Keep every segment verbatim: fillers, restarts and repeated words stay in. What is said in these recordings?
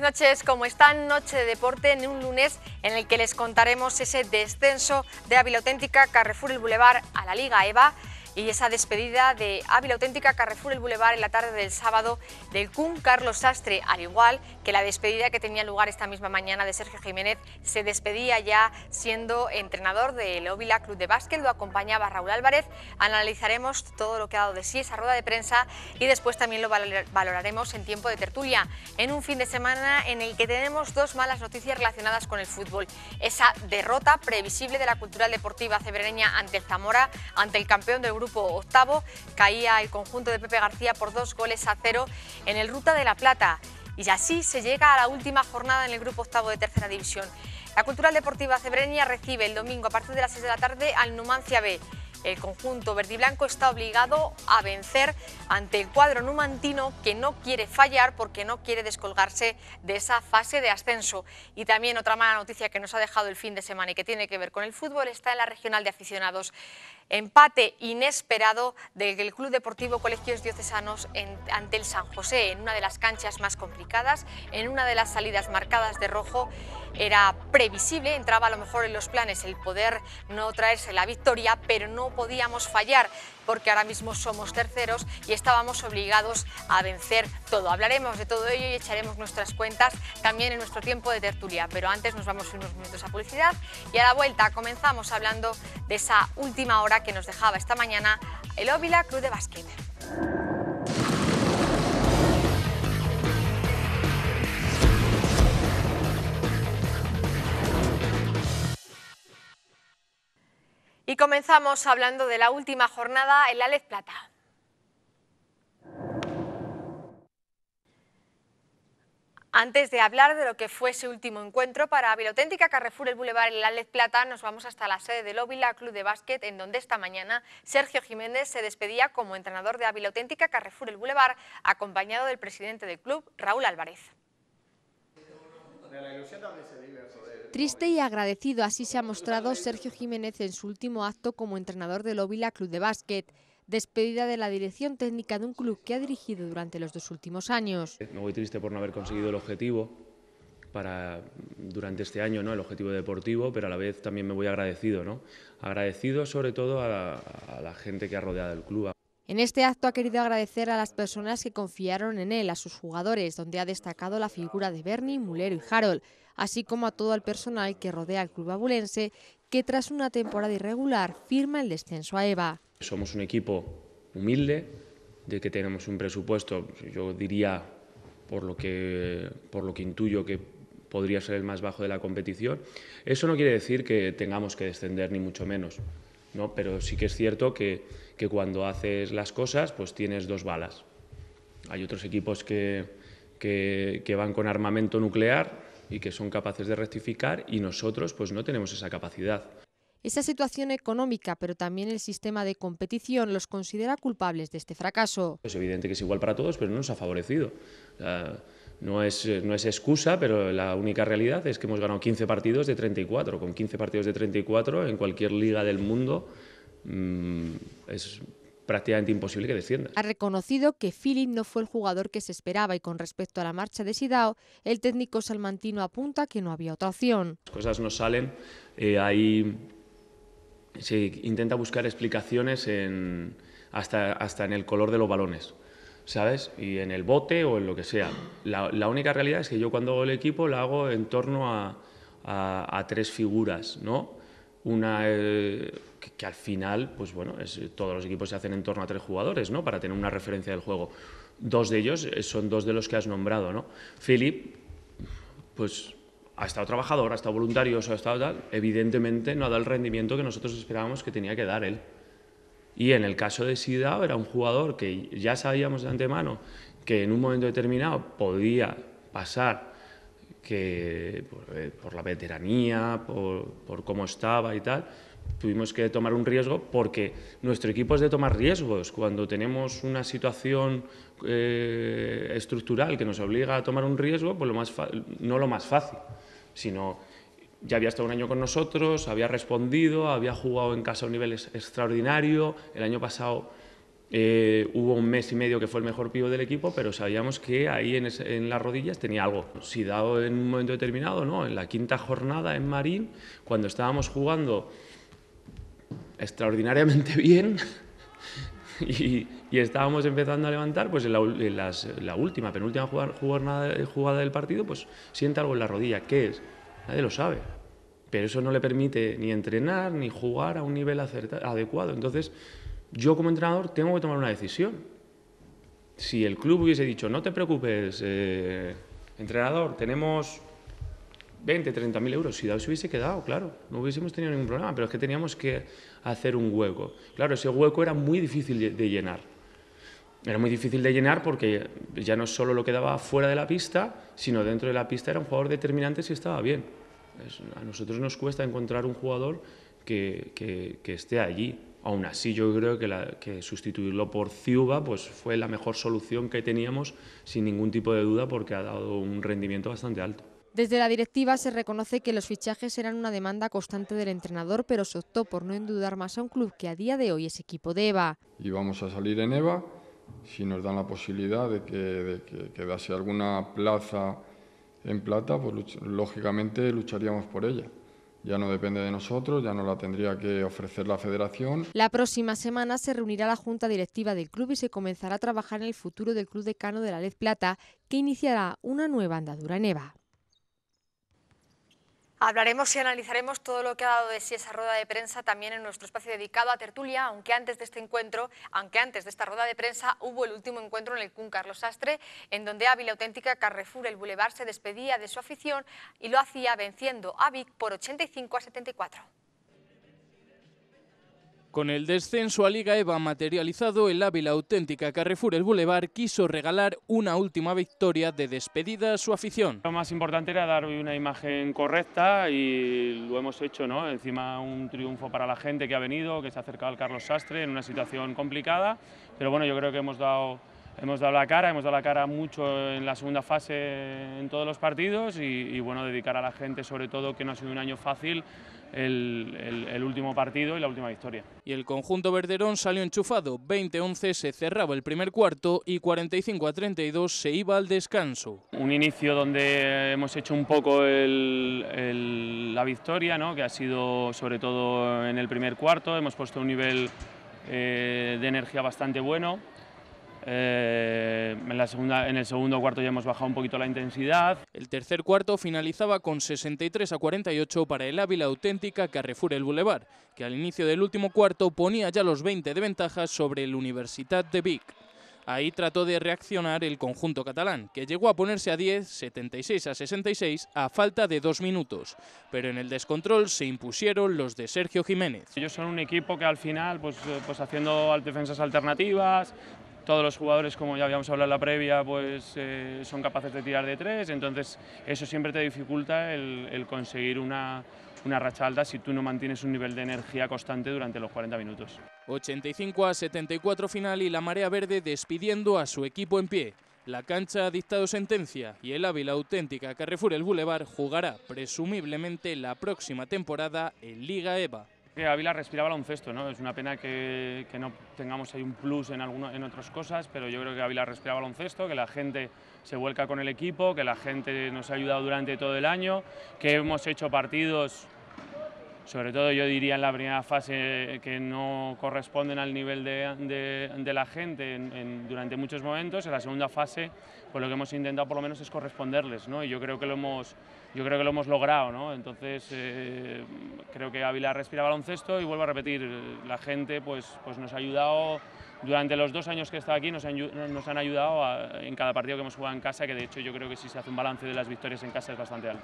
buenas noches. ¿Cómo están? Noche de deporte en un lunes en el que les contaremos ese descenso de Ávila Auténtica Carrefour El Boulevard a la Liga EVA y esa despedida de Ávila Auténtica Carrefour El Boulevard en la tarde del sábado del C U M Carlos Sastre, al igual que la despedida que tenía lugar esta misma mañana de Sergio Jiménez. Se despedía ya siendo entrenador del Ávila Club de Básquet, lo acompañaba Raúl Álvarez. Analizaremos todo lo que ha dado de sí esa rueda de prensa y después también lo valoraremos en tiempo de tertulia, en un fin de semana en el que tenemos dos malas noticias relacionadas con el fútbol. Esa derrota previsible de la Cultural Deportiva Cebrereña ante el Zamora, ante el campeón del grupo octavo. Caía el conjunto de Pepe García por dos goles a cero en el Ruta de la Plata. Y así se llega a la última jornada en el grupo octavo de tercera división. La Cultural Deportiva Cebrereña recibe el domingo a partir de las seis de la tarde al Numancia B. El conjunto verdiblanco está obligado a vencer ante el cuadro numantino, que no quiere fallar porque no quiere descolgarse de esa fase de ascenso. Y también otra mala noticia que nos ha dejado el fin de semana y que tiene que ver con el fútbol está en la regional de aficionados. Empate inesperado del Club Deportivo Colegios Diocesanos en, ante el San José, en una de las canchas más complicadas, en una de las salidas marcadas de rojo. Era previsible, entraba a lo mejor en los planes el poder no traerse la victoria, pero no podíamos fallar porque ahora mismo somos terceros y estábamos obligados a vencer todo. Hablaremos de todo ello y echaremos nuestras cuentas también en nuestro tiempo de tertulia, pero antes nos vamos unos minutos a publicidad y a la vuelta comenzamos hablando de esa última hora que nos dejaba esta mañana el Ávila Club de Básquet. Y comenzamos hablando de la última jornada en la Lez Plata. Antes de hablar de lo que fue ese último encuentro para Ávila Auténtica Carrefour El Boulevard en la Lez Plata, nos vamos hasta la sede del Ávila Club de Básquet, en donde esta mañana Sergio Jiménez se despedía como entrenador de Ávila Auténtica Carrefour El Boulevard, acompañado del presidente del club, Raúl Álvarez. Triste y agradecido, así se ha mostrado Sergio Jiménez en su último acto como entrenador del Ávila Club de Básquet. Despedida de la dirección técnica de un club que ha dirigido durante los dos últimos años. Me voy triste por no haber conseguido el objetivo para, durante este año, ¿no? El objetivo deportivo, pero a la vez también me voy agradecido, ¿no? Agradecido sobre todo a la, a la gente que ha rodeado el club. En este acto ha querido agradecer a las personas que confiaron en él, a sus jugadores, donde ha destacado la figura de Berni, Mulero y Harold, así como a todo el personal que rodea al club abulense, que tras una temporada irregular firma el descenso a EVA. Somos un equipo humilde, de que tenemos un presupuesto, yo diría, por lo que, por lo que intuyo que podría ser el más bajo de la competición. Eso no quiere decir que tengamos que descender, ni mucho menos, ¿no? Pero sí que es cierto que, que cuando haces las cosas, pues tienes dos balas. Hay otros equipos que, que, que van con armamento nuclear y que son capaces de rectificar, y nosotros pues no tenemos esa capacidad. Esa situación económica, pero también el sistema de competición, los considera culpables de este fracaso. Es evidente que es igual para todos, pero no nos ha favorecido. Uh, no es, no es excusa, pero la única realidad es que hemos ganado quince partidos de treinta y cuatro. Con quince partidos de treinta y cuatro, en cualquier liga del mundo, mmm, es prácticamente imposible que desciendas. Ha reconocido que Philip no fue el jugador que se esperaba, y con respecto a la marcha de Sidao, el técnico salmantino apunta que no había otra opción. Las cosas no salen, eh, hay... se intenta buscar explicaciones en, hasta, hasta en el color de los balones, ¿sabes? Y en el bote o en lo que sea. La, la única realidad es que yo cuando hago el equipo lo hago en torno a, a, a tres figuras, ¿no? Una eh, que, que al final, pues bueno, es, todos los equipos se hacen en torno a tres jugadores, ¿no? Para tener una referencia del juego. Dos de ellos son dos de los que has nombrado, ¿no? Philip, pues... ha estado trabajador, ha estado voluntario, ha estado tal, evidentemente no ha dado el rendimiento que nosotros esperábamos que tenía que dar él. Y en el caso de Sidao era un jugador que ya sabíamos de antemano que en un momento determinado podía pasar, que por, por la veteranía, por, por cómo estaba y tal, tuvimos que tomar un riesgo, porque nuestro equipo es de tomar riesgos. Cuando tenemos una situación eh, estructural que nos obliga a tomar un riesgo, pues lo más no lo más fácil, sino ya había estado un año con nosotros, había respondido, había jugado en casa a un nivel extraordinario. El año pasado Eh, hubo un mes y medio que fue el mejor pívot del equipo, pero sabíamos que ahí en, ese, en las rodillas tenía algo. Si dado en un momento determinado, ¿no? En la quinta jornada en Marín, cuando estábamos jugando extraordinariamente bien y, y estábamos empezando a levantar, pues en la, en las, la última, penúltima jugada, jugada, jugada del partido, pues siente algo en la rodilla. ¿Qué es? Nadie lo sabe. Pero eso no le permite ni entrenar ni jugar a un nivel acertado, adecuado. Entonces, yo como entrenador tengo que tomar una decisión. Si el club hubiese dicho, no te preocupes, eh, entrenador, tenemos veinte, treinta mil euros, si se hubiese quedado, claro, no hubiésemos tenido ningún problema, pero es que teníamos que hacer un hueco. Claro, ese hueco era muy difícil de llenar. Era muy difícil de llenar porque ya no solo lo quedaba fuera de la pista, sino dentro de la pista era un jugador determinante si estaba bien. A nosotros nos cuesta encontrar un jugador que, que, que esté allí. Aún así, yo creo que, la, que sustituirlo por Ciuba pues, fue la mejor solución que teníamos, sin ningún tipo de duda, porque ha dado un rendimiento bastante alto. Desde la directiva se reconoce que los fichajes eran una demanda constante del entrenador, pero se optó por no endeudar más a un club que a día de hoy es equipo de EVA. Y vamos a salir en EVA, si nos dan la posibilidad de que, de que quedase alguna plaza en plata, pues lógicamente lucharíamos por ella. Ya no depende de nosotros, ya no la tendría que ofrecer la federación. La próxima semana se reunirá la junta directiva del club y se comenzará a trabajar en el futuro del Club Decano de la Lez Plata, que iniciará una nueva andadura en EVA. Hablaremos y analizaremos todo lo que ha dado de sí esa rueda de prensa también en nuestro espacio dedicado a tertulia, aunque antes de este encuentro, aunque antes de esta rueda de prensa hubo el último encuentro en el C U N Carlos Sastre, en donde Ávila Auténtica Carrefour el Boulevard se despedía de su afición y lo hacía venciendo a Vic por ochenta y cinco a setenta y cuatro. Con el descenso a Liga EVA materializado, el Ávila Auténtica Carrefour el Boulevard quiso regalar una última victoria de despedida a su afición. Lo más importante era dar una imagen correcta y lo hemos hecho, ¿no? Encima un triunfo para la gente que ha venido, que se ha acercado al Carlos Sastre en una situación complicada, pero bueno, yo creo que hemos dado, hemos dado la cara, hemos dado la cara mucho en la segunda fase en todos los partidos y, y bueno, dedicar a la gente sobre todo que no ha sido un año fácil, El, el, el último partido y la última victoria. Y el conjunto verderón salió enchufado, veinte a once se cerraba el primer cuarto y cuarenta y cinco a treinta y dos se iba al descanso. Un inicio donde hemos hecho un poco el, el, la victoria, ¿no? Que ha sido sobre todo en el primer cuarto, hemos puesto un nivel eh, de energía bastante bueno. Eh, en, la segunda, en el segundo cuarto ya hemos bajado un poquito la intensidad. El tercer cuarto finalizaba con sesenta y tres a cuarenta y ocho para el Ávila Auténtica Carrefour el Boulevard, que al inicio del último cuarto ponía ya los veinte de ventaja sobre el Universitat de Vic. Ahí trató de reaccionar el conjunto catalán, que llegó a ponerse a diez, setenta y seis a sesenta y seis, a falta de dos minutos. Pero en el descontrol se impusieron los de Sergio Jiménez. Ellos son un equipo que al final, pues, pues haciendo defensas alternativas, todos los jugadores, como ya habíamos hablado en la previa, pues eh, son capaces de tirar de tres, entonces eso siempre te dificulta el, el conseguir una, una racha alta si tú no mantienes un nivel de energía constante durante los cuarenta minutos. ochenta y cinco a setenta y cuatro final y la marea verde despidiendo a su equipo en pie. La cancha ha dictado sentencia y el Ávila Auténtica Carrefour el Boulevard jugará presumiblemente la próxima temporada en Liga EVA. Que Ávila respira baloncesto, ¿no? Es una pena que, que no tengamos ahí un plus en, alguno, en otras cosas, pero yo creo que Ávila respira baloncesto, que la gente se vuelca con el equipo, que la gente nos ha ayudado durante todo el año, que hemos hecho partidos, sobre todo yo diría en la primera fase, que no corresponden al nivel de, de, de la gente en, en, durante muchos momentos. En la segunda fase, pues lo que hemos intentado por lo menos es corresponderles, ¿no? Y yo creo que lo hemos, yo creo que lo hemos logrado, ¿no? Entonces eh, creo que Ávila respira baloncesto y vuelvo a repetir, la gente pues, pues nos ha ayudado durante los dos años que he estado aquí, nos han, nos han ayudado a, en cada partido que hemos jugado en casa, que de hecho yo creo que si se hace un balance de las victorias en casa es bastante alto.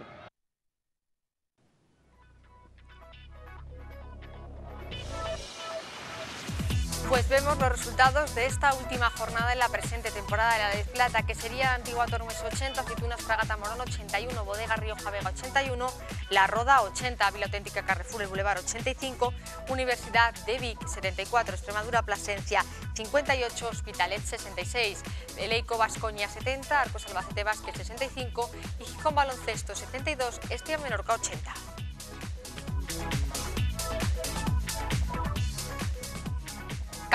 Pues vemos los resultados de esta última jornada en la presente temporada de la Lez Plata, que sería Antigua Tormes ochenta, Aceitunas Fragata Morón ochenta y uno, Bodega Rioja Vega ochenta y uno, La Roda ochenta, Ávila Auténtica Carrefour el Boulevard ochenta y cinco, Universidad de Vic setenta y cuatro, Extremadura Plasencia cincuenta y ocho, Hospitalet sesenta y seis, Eleico Baskonia setenta, Arcos Albacete Vázquez sesenta y cinco y Gijón Baloncesto setenta y dos, Estia Menorca ochenta.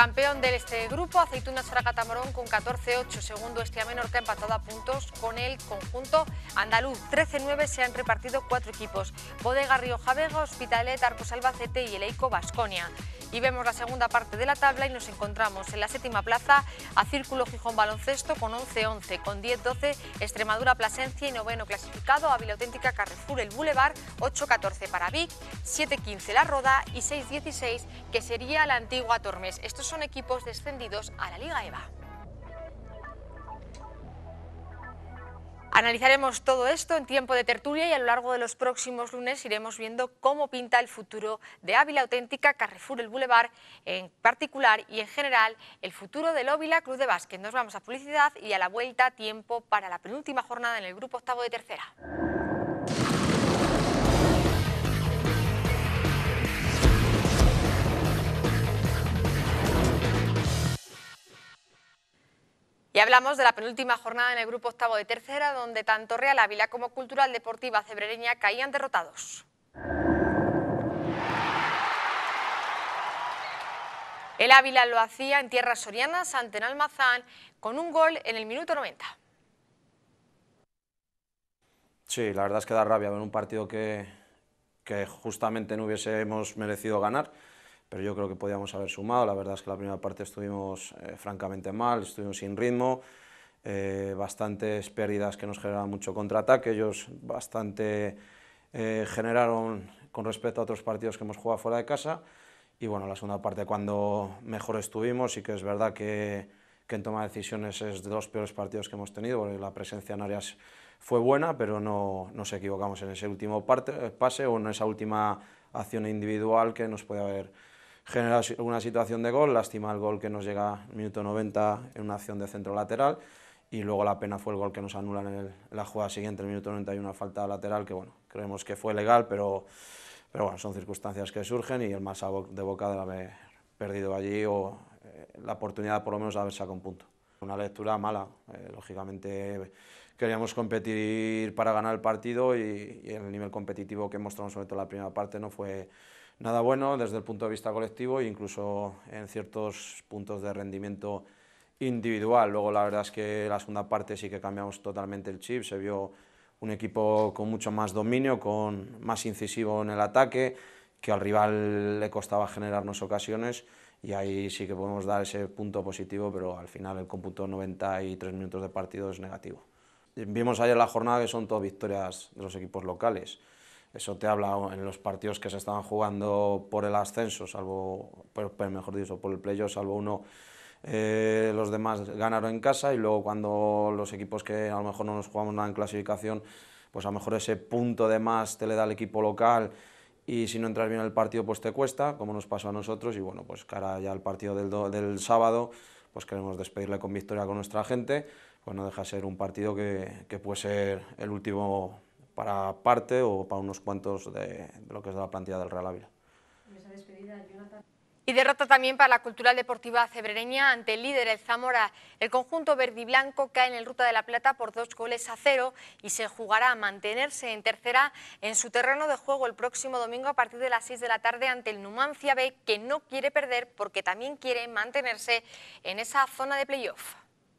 Campeón de este grupo, Aceitunas Fragata Morón con catorce ocho. Segundo, Estia Menorca empatado a puntos con el conjunto andaluz. trece nueve se han repartido cuatro equipos. Bodega Rioja Vega, Hospitalet, Arcos Albacete y el Eico Baskonia. Y vemos la segunda parte de la tabla y nos encontramos en la séptima plaza a Círculo Gijón Baloncesto con once once, con diez doce Extremadura Plasencia y noveno clasificado Ávila Auténtica Carrefour el Boulevard, ocho catorce para Vic, siete quince La Roda y seis dieciséis que sería la antigua Tormes. Estos son equipos descendidos a la Liga EVA. Analizaremos todo esto en tiempo de tertulia y a lo largo de los próximos lunes iremos viendo cómo pinta el futuro de Ávila Auténtica, Carrefour el Boulevard en particular y en general el futuro del Óvila Club de Básquet. Nos vamos a publicidad y a la vuelta tiempo para la penúltima jornada en el grupo octavo de tercera. Y hablamos de la penúltima jornada en el grupo octavo de tercera, donde tanto Real Ávila como Cultural Deportiva Cebrereña caían derrotados. El Ávila lo hacía en tierras sorianas ante el Almazán con un gol en el minuto noventa. Sí, la verdad es que da rabia ver un partido que, que justamente no hubiésemos merecido ganar, pero yo creo que podíamos haber sumado. La verdad es que la primera parte estuvimos eh, francamente mal, estuvimos sin ritmo, eh, bastantes pérdidas que nos generaban mucho contraataque, ellos bastante eh, generaron con respecto a otros partidos que hemos jugado fuera de casa, y bueno, la segunda parte cuando mejor estuvimos, sí que es verdad que, que en toma de decisiones es de los peores partidos que hemos tenido, porque la presencia en áreas fue buena, pero no nos equivocamos en ese último parte, pase o en esa última acción individual que nos puede haber generado una situación de gol. Lástima el gol que nos llega al minuto noventa en una acción de centro lateral, y luego la pena fue el gol que nos anulan en, el, en la jugada siguiente, en el minuto noventa y uno, una falta lateral que bueno, creemos que fue legal, pero, pero bueno, son circunstancias que surgen y el mal sabor de boca de haber perdido allí o eh, la oportunidad por lo menos de haber sacado un punto. Una lectura mala, eh, lógicamente queríamos competir para ganar el partido y, y el nivel competitivo que mostramos sobre todo en la primera parte no fue nada bueno desde el punto de vista colectivo e incluso en ciertos puntos de rendimiento individual. Luego la verdad es que la segunda parte sí que cambiamos totalmente el chip, se vio un equipo con mucho más dominio, con más incisivo en el ataque, que al rival le costaba generarnos ocasiones, y ahí sí que podemos dar ese punto positivo, pero al final el cómputo noventa y tres minutos de partido es negativo. Vimos ayer la jornada que son todas victorias de los equipos locales. Eso te habla en los partidos que se estaban jugando por el ascenso, salvo, pero mejor dicho, por el playoff, salvo uno, eh, los demás ganaron en casa, y luego cuando los equipos que a lo mejor no nos jugamos nada en clasificación, pues a lo mejor ese punto de más te le da el equipo local, y si no entras bien en el partido pues te cuesta, como nos pasó a nosotros. Y bueno, pues cara ya al partido del, do, del sábado, pues queremos despedirle con victoria con nuestra gente, pues no deja de ser un partido que, que puede ser el último para parte o para unos cuantos de, de lo que es de la plantilla del Real Ávila. Y derrota también para la Cultural Deportiva Cebrereña ante el líder, el Zamora. El conjunto verde y blanco cae en el Ruta de la Plata por dos goles a cero y se jugará a mantenerse en tercera en su terreno de juego el próximo domingo a partir de las seis de la tarde ante el Numancia B, que no quiere perder porque también quiere mantenerse en esa zona de playoff.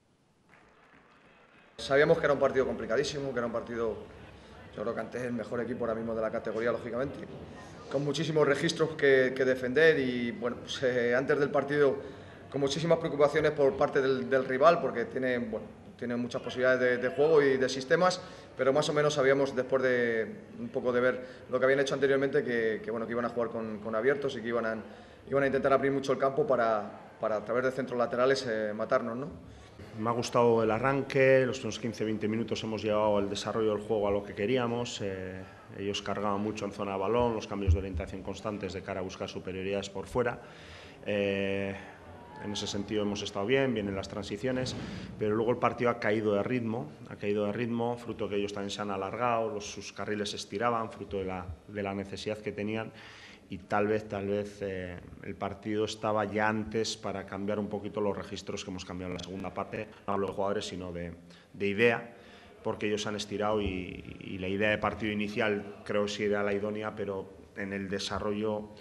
Sabíamos que era un partido complicadísimo, que era un partido, yo creo que antes el mejor equipo ahora mismo de la categoría, lógicamente, con muchísimos registros que, que defender y bueno, pues, eh, antes del partido con muchísimas preocupaciones por parte del, del rival, porque tiene, bueno, tiene muchas posibilidades de, de juego y de sistemas, pero más o menos sabíamos después de un poco de ver lo que habían hecho anteriormente que, que, bueno, que iban a jugar con, con abiertos y que iban a, iban a intentar abrir mucho el campo para, para a través de centros laterales eh, matarnos, ¿no? Me ha gustado el arranque, los primeros quince veinte minutos hemos llevado el desarrollo del juego a lo que queríamos. Eh, ellos cargaban mucho en zona de balón, los cambios de orientación constantes de cara a buscar superioridades por fuera. Eh, en ese sentido hemos estado bien, vienen las transiciones, pero luego el partido ha caído de ritmo, ha caído de ritmo, fruto que ellos también se han alargado, los, sus carriles se estiraban, fruto de la, de la necesidad que tenían. Y tal vez, tal vez eh, el partido estaba ya antes para cambiar un poquito los registros que hemos cambiado en la segunda parte. No hablo de jugadores, sino de, de idea, porque ellos han estirado y, y la idea de partido inicial creo que sí era la idónea, pero en el desarrollo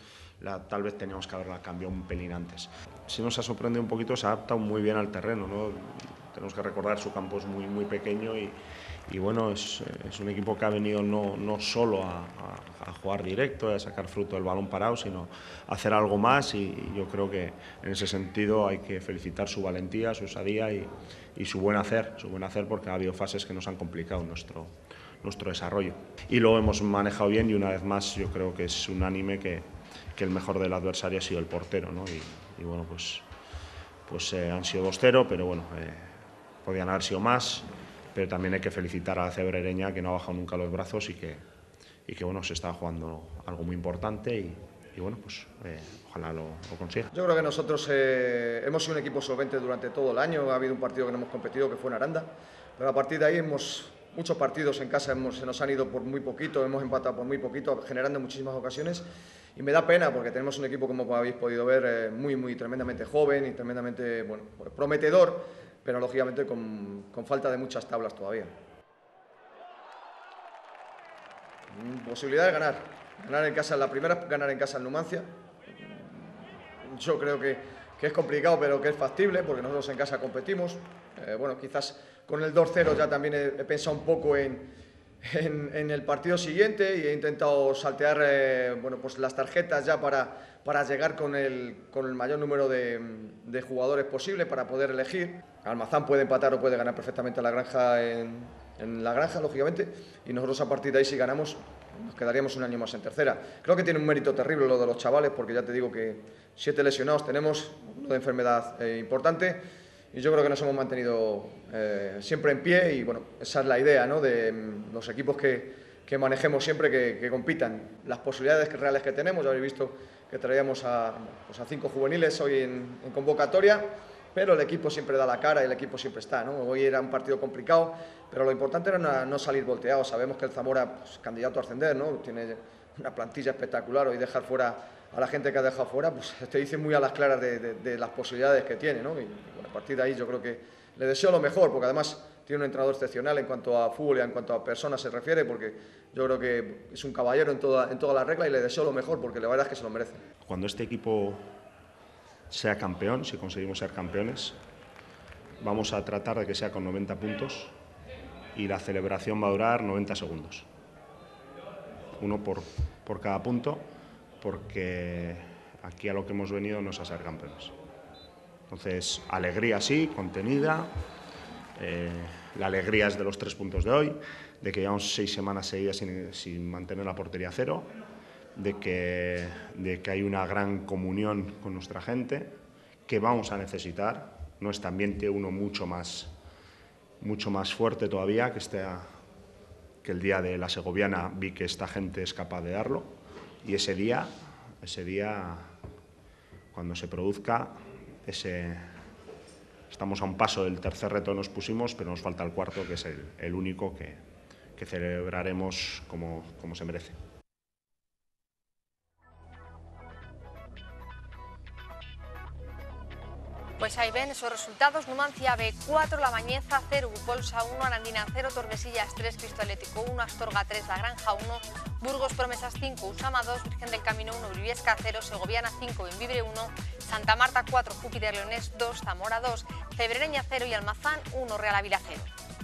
la, tal vez teníamos que haberla cambiado un pelín antes. Sí nos ha sorprendido un poquito, se ha adaptado muy bien al terreno, ¿no? Tenemos que recordar, su campo es muy, muy pequeño y, y bueno, es, es un equipo que ha venido no, no solo a, a, a jugar directo, a sacar fruto del balón parado, sino a hacer algo más, y, y yo creo que en ese sentido hay que felicitar su valentía, su osadía y, y su buen hacer, su buen hacer porque ha habido fases que nos han complicado nuestro, nuestro desarrollo. Y lo hemos manejado bien y una vez más yo creo que es unánime que, que el mejor del adversario ha sido el portero, ¿no? Y, y bueno, pues, pues eh, han sido dos cero, pero bueno, eh, podían haber sido más, pero también hay que felicitar a la cebrereña, que no ha bajado nunca los brazos y que, y que bueno, se está jugando algo muy importante y, y bueno, pues eh, ojalá lo, lo consiga. Yo creo que nosotros eh, hemos sido un equipo solvente durante todo el año. Ha habido un partido que no hemos competido, que fue en Aranda, pero a partir de ahí hemos, muchos partidos en casa hemos, se nos han ido por muy poquito, hemos empatado por muy poquito, generando muchísimas ocasiones, y me da pena porque tenemos un equipo, como habéis podido ver, eh, muy, muy tremendamente joven y tremendamente, bueno, prometedor, pero lógicamente con, con falta de muchas tablas todavía. Posibilidad de ganar, ganar en casa, la primera es ganar en casa en Numancia. Yo creo que, que es complicado, pero que es factible, porque nosotros en casa competimos. Eh, bueno, quizás con el dos cero ya también he, he pensado un poco en, en, en el partido siguiente y he intentado saltear eh, bueno, pues las tarjetas ya para, para llegar con el, con el mayor número de, de jugadores posible para poder elegir. Almazán puede empatar o puede ganar perfectamente a la Granja en, en la Granja, lógicamente, y nosotros a partir de ahí, si ganamos, nos quedaríamos un año más en tercera. Creo que tiene un mérito terrible lo de los chavales, porque ya te digo que siete lesionados tenemos, uno de enfermedad eh, importante, y yo creo que nos hemos mantenido eh, siempre en pie, y bueno, esa es la idea, ¿no?, de mm, los equipos que, que manejemos siempre, que, que compitan. Las posibilidades reales que tenemos, ya habéis visto que traíamos a, pues a cinco juveniles hoy en, en convocatoria, pero el equipo siempre da la cara y el equipo siempre está, ¿no? Hoy era un partido complicado, pero lo importante era no, no salir volteado. Sabemos que el Zamora, pues, candidato a ascender, ¿no?, tiene una plantilla espectacular, y dejar fuera a la gente que ha dejado fuera, pues te dice muy a las claras de, de, de las posibilidades que tiene, ¿no? Y bueno, a partir de ahí yo creo que le deseo lo mejor, porque además tiene un entrenador excepcional en cuanto a fútbol y en cuanto a personas se refiere, porque yo creo que es un caballero en toda, en toda la regla, y le deseo lo mejor, porque la verdad es que se lo merece. Cuando este equipo sea campeón, si conseguimos ser campeones, vamos a tratar de que sea con noventa puntos, y la celebración va a durar noventa segundos. Uno por, por cada punto, porque aquí a lo que hemos venido no es a ser campeones. Entonces, alegría sí, contenida. Eh, la alegría es de los tres puntos de hoy, de que llevamos seis semanas seguidas sin, sin mantener la portería cero, de que, de que hay una gran comunión con nuestra gente, que vamos a necesitar. No es ambiente uno mucho más, mucho más fuerte todavía, que, este, que el día de la Segoviana vi que esta gente es capaz de darlo, y ese día, ese día cuando se produzca, ese, estamos a un paso del tercer reto que nos pusimos, pero nos falta el cuarto, que es el, el único que, que celebraremos como, como se merece. Pues ahí ven esos resultados: Numancia B cuatro, La Bañeza cero, Bupolsa uno, Arandina cero, Tordesillas tres, Cristo Atlético uno, Astorga tres, La Granja uno, Burgos Promesas cinco, Usama dos, Virgen del Camino uno, Briviesca cero, Segoviana cinco, Bembibre uno, Santa Marta cuatro, Júpiter Leonés dos, Zamora dos, Cebrereña cero y Almazán uno, Real Ávila cero.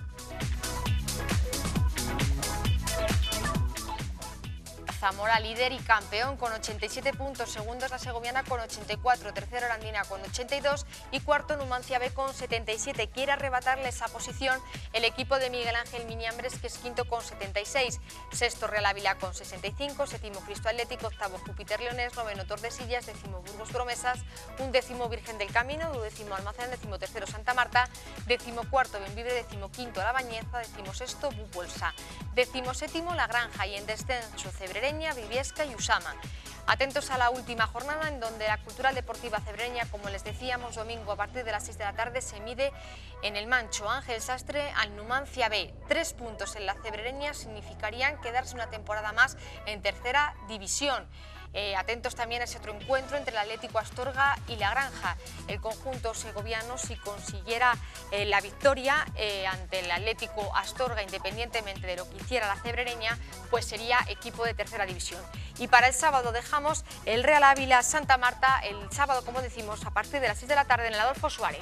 Zamora líder y campeón con ochenta y siete puntos, segundo es la Segoviana con ochenta y cuatro, tercero Arandina con ochenta y dos y cuarto Numancia B con setenta y siete. Quiere arrebatarle esa posición el equipo de Miguel Ángel Miñambres, que es quinto con setenta y seis, sexto Real Ávila con sesenta y cinco, séptimo Cristo Atlético, octavo Júpiter Leonés, noveno Tordesillas, décimo Burgos Promesas, undécimo Virgen del Camino, duodécimo Almacén, décimo tercero Santa Marta, décimo cuarto Bembibre, décimo quinto La Bañeza, décimo sexto Bupolsa, décimo séptimo La Granja y en descenso Cebrereña, Briviesca y Usama. Atentos a la última jornada, en donde la Cultural Deportiva Cebrereña, como les decíamos, domingo a partir de las seis de la tarde se mide en el Mancho. Ángel Sastre al Numancia B. Tres puntos en la Cebrereña significarían quedarse una temporada más en tercera división. Eh, atentos también a ese otro encuentro entre el Atlético Astorga y La Granja. El conjunto segoviano, si consiguiera eh, la victoria eh, ante el Atlético Astorga, independientemente de lo que hiciera la cebrereña, pues sería equipo de tercera división. Y para el sábado dejamos el Real Ávila Santa Marta, el sábado, como decimos, a partir de las seis de la tarde en el Adolfo Suárez.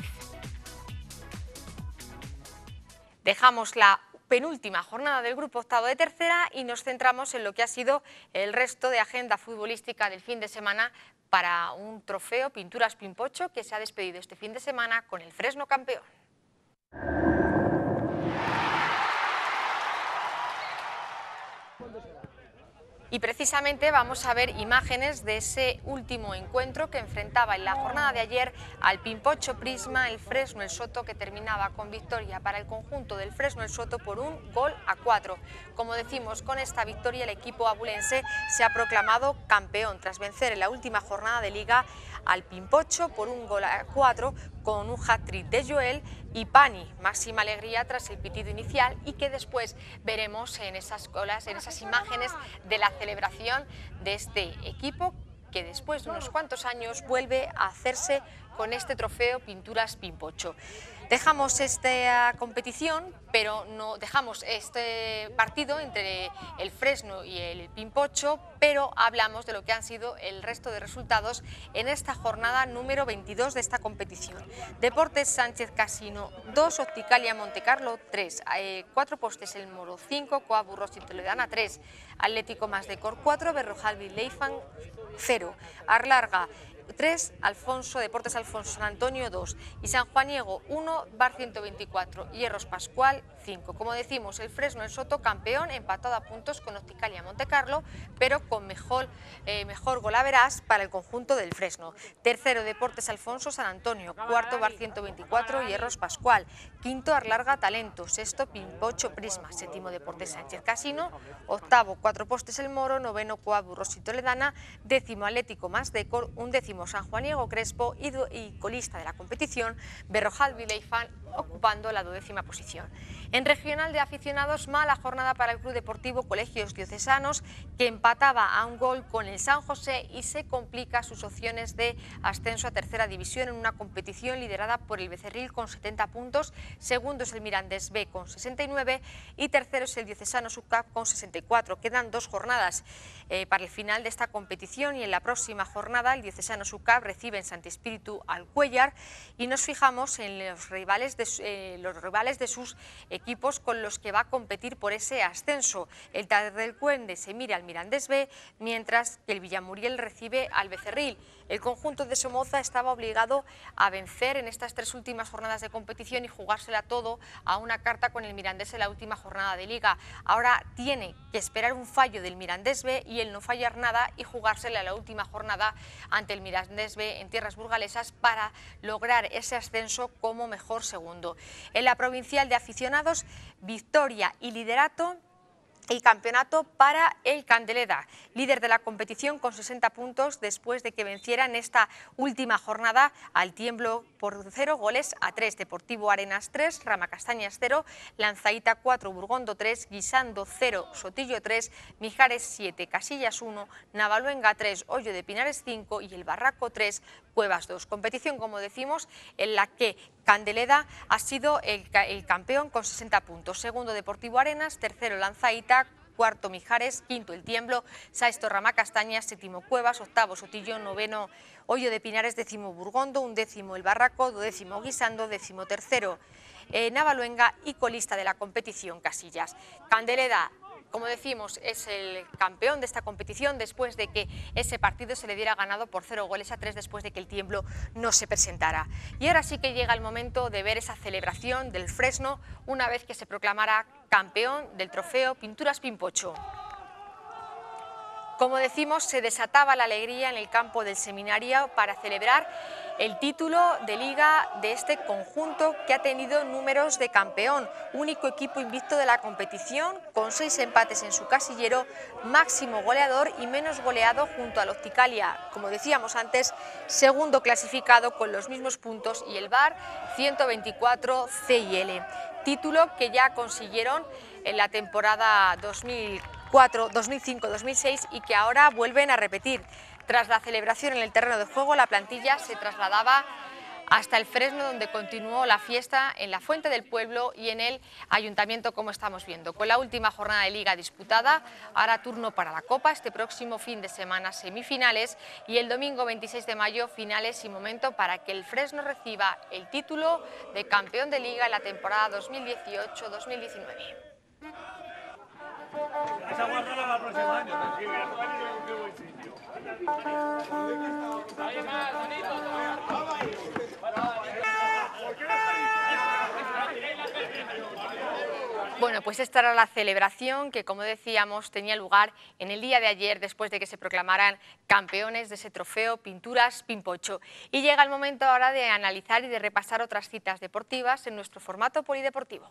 Dejamos la penúltima jornada del grupo octavo de tercera y nos centramos en lo que ha sido el resto de agenda futbolística del fin de semana para un trofeo Pinturas Pimpocho que se ha despedido este fin de semana con el Fresno campeón. Y precisamente vamos a ver imágenes de ese último encuentro que enfrentaba en la jornada de ayer al Pimpocho Prisma, el Fresno El Soto, que terminaba con victoria para el conjunto del Fresno El Soto por un gol a cuatro. Como decimos, con esta victoria el equipo abulense se ha proclamado campeón tras vencer en la última jornada de liga al Pimpocho por un gol a cuatro con un hat-trick de Joel y Pani, máxima alegría tras el pitido inicial y que después veremos en esas colas, en esas imágenes de la celebración de este equipo que después de unos cuantos años vuelve a hacerse con este trofeo Pinturas Pimpocho. Dejamos esta competición, pero no dejamos este partido entre el Fresno y el Pimpocho, pero hablamos de lo que han sido el resto de resultados en esta jornada número veintidós de esta competición. Deportes Sánchez Casino dos, Opticalia Montecarlo tres, eh, cuatro Postes El Moro cinco, Coaburros y Toledana tres, Atlético Masdecor cuatro, Berrojalbi Leifan cero, Arlarga tres, Alfonso, Deportes Alfonso San Antonio dos y San Juaniego uno, Bar ciento veinticuatro, Hierros Pascual cinco. Como decimos, el Fresno El Soto campeón, empatado a puntos con Opticalia Montecarlo, pero con mejor, eh, mejor golaveras para el conjunto del Fresno. Tercero, Deportes Alfonso San Antonio, cuarto, Bar ciento veinticuatro, Hierros Pascual, quinto, Arlarga Talento, sexto, Pimpocho Prisma, séptimo, Deportes Sánchez Casino, octavo, Cuatro Postes El Moro, noveno, Coaburros y Toledana, décimo, Atlético Masdecor, undécimo, San Juaniego Crespo y, y colista de la competición, Berrojalbi Leifan, ocupando la duodécima posición. En regional de aficionados, mala jornada para el Club Deportivo Colegios Diocesanos, que empataba a un gol con el San José y se complica sus opciones de ascenso a tercera división en una competición liderada por el Becerril con setenta puntos, segundo es el Mirandés B con sesenta y nueve y tercero es el Diocesano Subcap con sesenta y cuatro. Quedan dos jornadas eh, para el final de esta competición y en la próxima jornada el Diocesano Subcap recibe en Santi Espíritu al Cuéllar y nos fijamos en los rivales de, eh, los rivales de sus equipos con los que va a competir por ese ascenso. El Tardelcuende se mira al Mirandés B, mientras que el Villamuriel recibe al Becerril. El conjunto de Somoza estaba obligado a vencer en estas tres últimas jornadas de competición y jugársela todo a una carta con el Mirandés en la última jornada de liga. Ahora tiene que esperar un fallo del Mirandés B y el no fallar nada y jugársela la última jornada ante el Mirandés B en tierras burgalesas para lograr ese ascenso como mejor segundo. En la provincial de aficionados, victoria y liderato y campeonato para el Candeleda, líder de la competición con sesenta puntos después de que venciera en esta última jornada al Tiemblo por cero goles a tres, Deportivo Arenas tres, Rama Castañas cero, Lanzaíta cuatro, Burgondo tres, Guisando cero, Sotillo tres, Mijares siete, Casillas uno, Navaluenga tres, Hoyo de Pinares cinco y el Barraco tres, Cuevas dos. Competición, como decimos, en la que Candeleda ha sido el, el campeón con sesenta puntos, segundo Deportivo Arenas, tercero Lanzaíta, cuarto Mijares, quinto El Tiemblo, sexto Rama Castañas, séptimo Cuevas, octavo Sotillo, noveno Hoyo de Pinares, décimo Burgondo, undécimo El Barraco, duodécimo Guisando, décimo tercero eh, Navaluenga y colista de la competición Casillas. Candeleda, como decimos, es el campeón de esta competición después de que ese partido se le diera ganado por cero goles a tres después de que el Tiemblo no se presentara. Y ahora sí que llega el momento de ver esa celebración del Fresno una vez que se proclamara campeón del trofeo Pinturas Pimpocho. Como decimos, se desataba la alegría en el campo del seminario para celebrar el título de liga de este conjunto que ha tenido números de campeón, único equipo invicto de la competición con seis empates en su casillero, máximo goleador y menos goleado junto al Opticalia, como decíamos antes, segundo clasificado con los mismos puntos y el Bar ciento veinticuatro C y L. Título que ya consiguieron en la temporada dos mil cuatro, dos mil cinco, dos mil seis y que ahora vuelven a repetir. Tras la celebración en el terreno de juego, la plantilla se trasladaba hasta el Fresno, donde continuó la fiesta en la Fuente del Pueblo y en el Ayuntamiento, como estamos viendo. Con la última jornada de Liga disputada, ahora turno para la Copa, este próximo fin de semana semifinales y el domingo veintiséis de mayo finales y momento para que el Fresno reciba el título de campeón de Liga en la temporada dos mil dieciocho dos mil diecinueve. Bueno, pues esta era la celebración que, como decíamos, tenía lugar en el día de ayer después de que se proclamaran campeones de ese trofeo Pinturas Pimpocho. Y llega el momento ahora de analizar y de repasar otras citas deportivas en nuestro formato polideportivo.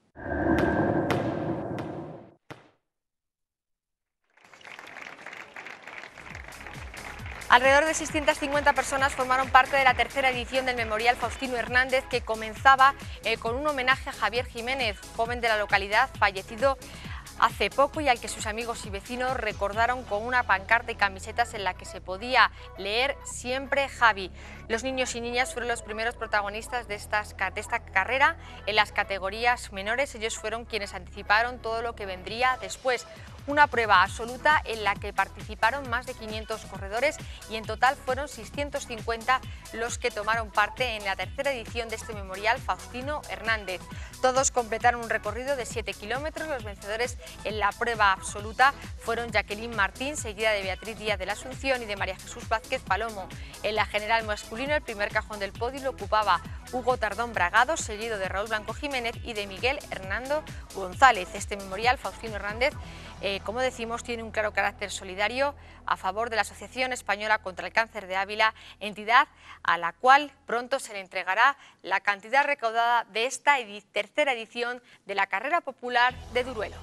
Alrededor de seiscientas cincuenta personas formaron parte de la tercera edición del Memorial Faustino Hernández, que comenzaba eh, con un homenaje a Javier Jiménez, joven de la localidad, fallecido hace poco y al que sus amigos y vecinos recordaron con una pancarta y camisetas en la que se podía leer "Siempre Javi". Los niños y niñas fueron los primeros protagonistas de, estas, de esta carrera en las categorías menores. Ellos fueron quienes anticiparon todo lo que vendría después. Una prueba absoluta en la que participaron más de quinientos corredores y en total fueron seiscientos cincuenta los que tomaron parte en la tercera edición de este Memorial Faustino Hernández. Todos completaron un recorrido de siete kilómetros. Los vencedores en la prueba absoluta fueron Jacqueline Martín, seguida de Beatriz Díaz de la Asunción y de María Jesús Vázquez Palomo. En la general masculino, el primer cajón del podio lo ocupaba Hugo Tardón Bragado, seguido de Raúl Blanco Jiménez y de Miguel Hernando González. Este Memorial Faustino Hernández, eh, como decimos, tiene un claro carácter solidario a favor de la Asociación Española contra el Cáncer de Ávila, entidad a la cual pronto se le entregará la cantidad recaudada de esta edi- tercera edición de la carrera popular de Duruelo.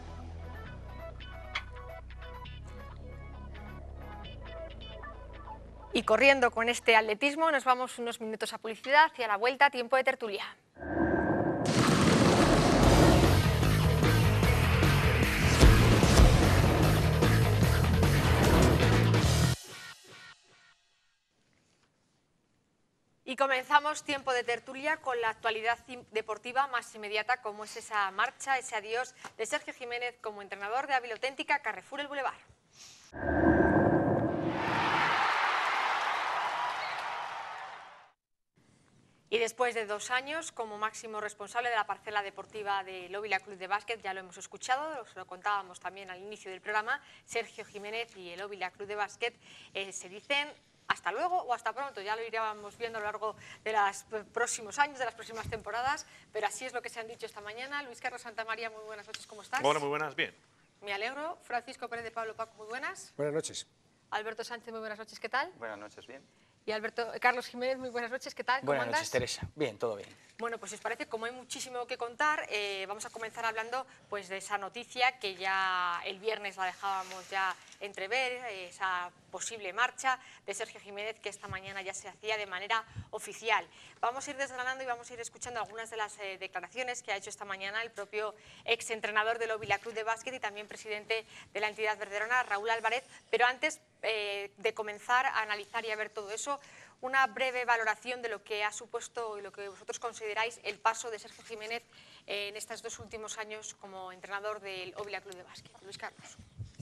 Y corriendo con este atletismo nos vamos unos minutos a publicidad y a la vuelta tiempo de tertulia. Y comenzamos tiempo de tertulia con la actualidad deportiva más inmediata, como es esa marcha, ese adiós de Sergio Jiménez como entrenador de Ávila Auténtica Carrefour El Boulevard. Y después de dos años como máximo responsable de la parcela deportiva del Ávila Club de Básquet, ya lo hemos escuchado, os lo contábamos también al inicio del programa, Sergio Jiménez y el Ávila Club de Básquet eh, se dicen hasta luego o hasta pronto, ya lo iríamos viendo a lo largo de los próximos años, de las próximas temporadas, pero así es lo que se han dicho esta mañana. Luis Carlos Santamaría, muy buenas noches, ¿cómo estás? Hola, muy buenas, bien. Me alegro. Francisco Pérez de Pablo Paco, muy buenas. Buenas noches. Alberto Sánchez, muy buenas noches, ¿qué tal? Buenas noches, bien. Y Alberto Carlos Jiménez, muy buenas noches, ¿qué tal? ¿Cómo Buenas andas? noches, Teresa. Bien, todo bien. Bueno, pues si os parece, como hay muchísimo que contar, eh, vamos a comenzar hablando pues, de esa noticia que ya el viernes la dejábamos ya entrever, eh, esa posible marcha de Sergio Jiménez que esta mañana ya se hacía de manera oficial. Vamos a ir desgranando y vamos a ir escuchando algunas de las eh, declaraciones que ha hecho esta mañana el propio exentrenador del Ávila Club de Básquet y también presidente de la entidad verderona, Raúl Álvarez. Pero antes eh, de comenzar a analizar y a ver todo eso, una breve valoración de lo que ha supuesto y lo que vosotros consideráis el paso de Sergio Jiménez en estos dos últimos años como entrenador del Ávila Club de Básquet. Luis Carlos.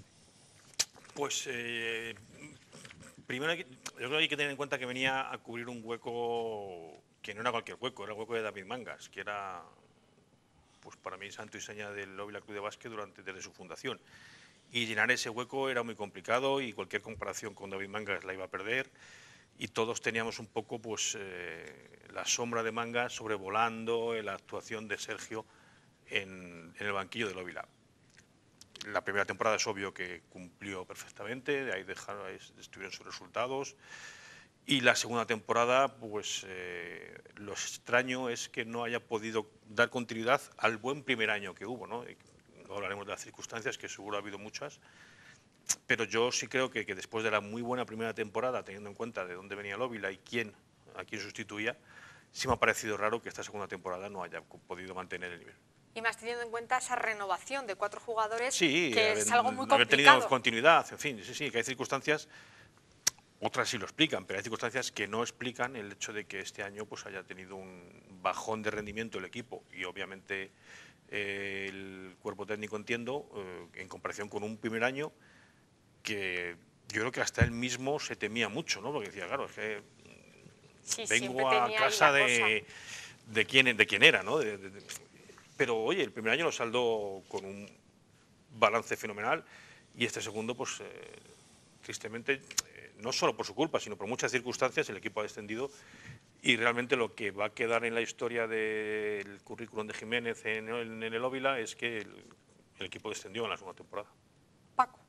Pues eh, primero hay que, yo creo que hay que tener en cuenta que venía a cubrir un hueco que no era cualquier hueco, era el hueco de David Mangas, que era, pues para mí, santo y seña del Ávila Club de Básquet durante desde su fundación. Y llenar ese hueco era muy complicado y cualquier comparación con David Mangas la iba a perder. Y todos teníamos un poco pues, eh, la sombra de Mangas sobrevolando la actuación de Sergio en, en el banquillo del Ávila. La primera temporada es obvio que cumplió perfectamente, de ahí, dejaron, ahí estuvieron sus resultados. Y la segunda temporada, pues eh, lo extraño es que no haya podido dar continuidad al buen primer año que hubo, ¿no? No hablaremos de las circunstancias, que seguro ha habido muchas. Pero yo sí creo que, que después de la muy buena primera temporada, teniendo en cuenta de dónde venía el Ávila y quién, a quién sustituía, sí me ha parecido raro que esta segunda temporada no haya podido mantener el nivel. Y más teniendo en cuenta esa renovación de cuatro jugadores, sí, que haber, es algo muy haber complicado. tenido continuidad, en fin, sí, sí, que hay circunstancias, otras sí lo explican, pero hay circunstancias que no explican el hecho de que este año pues haya tenido un bajón de rendimiento el equipo y obviamente eh, el cuerpo técnico, entiendo, eh, en comparación con un primer año que yo creo que hasta él mismo se temía mucho, ¿no? Porque decía, claro, es que Sí, vengo a casa de, de, quién, de quién era, ¿no? De, de, de, pero oye, el primer año lo saldó con un balance fenomenal y este segundo, pues eh, tristemente, eh, no solo por su culpa, sino por muchas circunstancias, el equipo ha descendido y realmente lo que va a quedar en la historia del currículum de Jiménez en, en, en el Óvila es que el, el equipo descendió en la segunda temporada. Paco.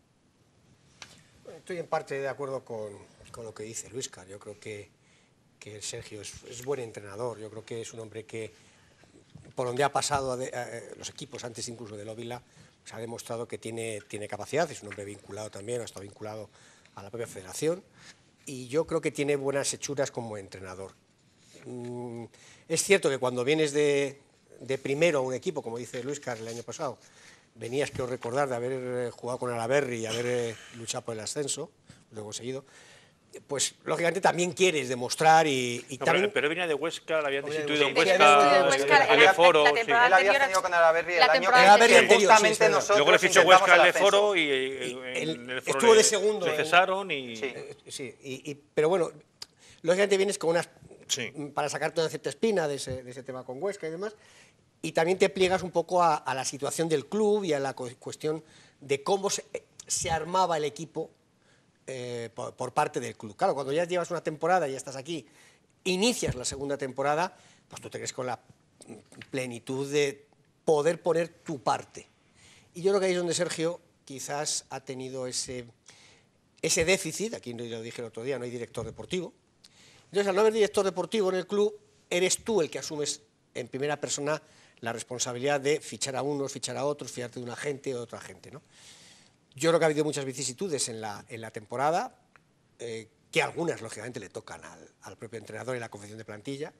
Estoy en parte de acuerdo con, con lo que dice Luisca. Yo creo que, que Sergio es, es buen entrenador. Yo creo que es un hombre que, por donde ha pasado a de, a los equipos, antes incluso del Óvila, pues ha demostrado que tiene, tiene capacidad. Es un hombre vinculado también, ha estado vinculado a la propia federación. Y yo creo que tiene buenas hechuras como entrenador. Mm, es cierto que cuando vienes de, de primero a un equipo, como dice Luisca el año pasado, venías, quiero recordar, de haber jugado con Alaberri y haber luchado por el ascenso, lo he conseguido, pues lógicamente también quieres demostrar y, y no, también... Pero, pero venía de Huesca, la habían destituido sí, en sí, Huesca, Huesca, al Leforo, la sí. temporada Él había anterior- tenido con Alaberri el la año temporada que, anterior. que Sí, justamente sí, nosotros Luego le fichó intentamos Huesca al el ascenso. Leforo y, y Y en el- el Leforo estuvo le, de segundo le en- cesaron y... Sí. Eh, sí, y, y, pero bueno, lógicamente vienes con unas... Sí. para sacarte una cierta espina de ese, de ese tema con Huesca y demás, y también te pliegas un poco a, a la situación del club y a la cu- cuestión de cómo se, se armaba el equipo eh, por, por parte del club. Claro, cuando ya llevas una temporada y ya estás aquí, inicias la segunda temporada, pues tú te crees con la plenitud de poder poner tu parte. Y yo creo que ahí es donde Sergio quizás ha tenido ese, ese déficit. Aquí lo dije el otro día, no hay director deportivo. Entonces, al no haber director deportivo en el club, eres tú el que asumes en primera persona la responsabilidad de fichar a unos, fichar a otros, fiarte de una gente o de otra gente, ¿no? Yo creo que ha habido muchas vicisitudes en la, en la temporada, eh, que algunas, lógicamente, le tocan al, al propio entrenador y la confección de plantilla.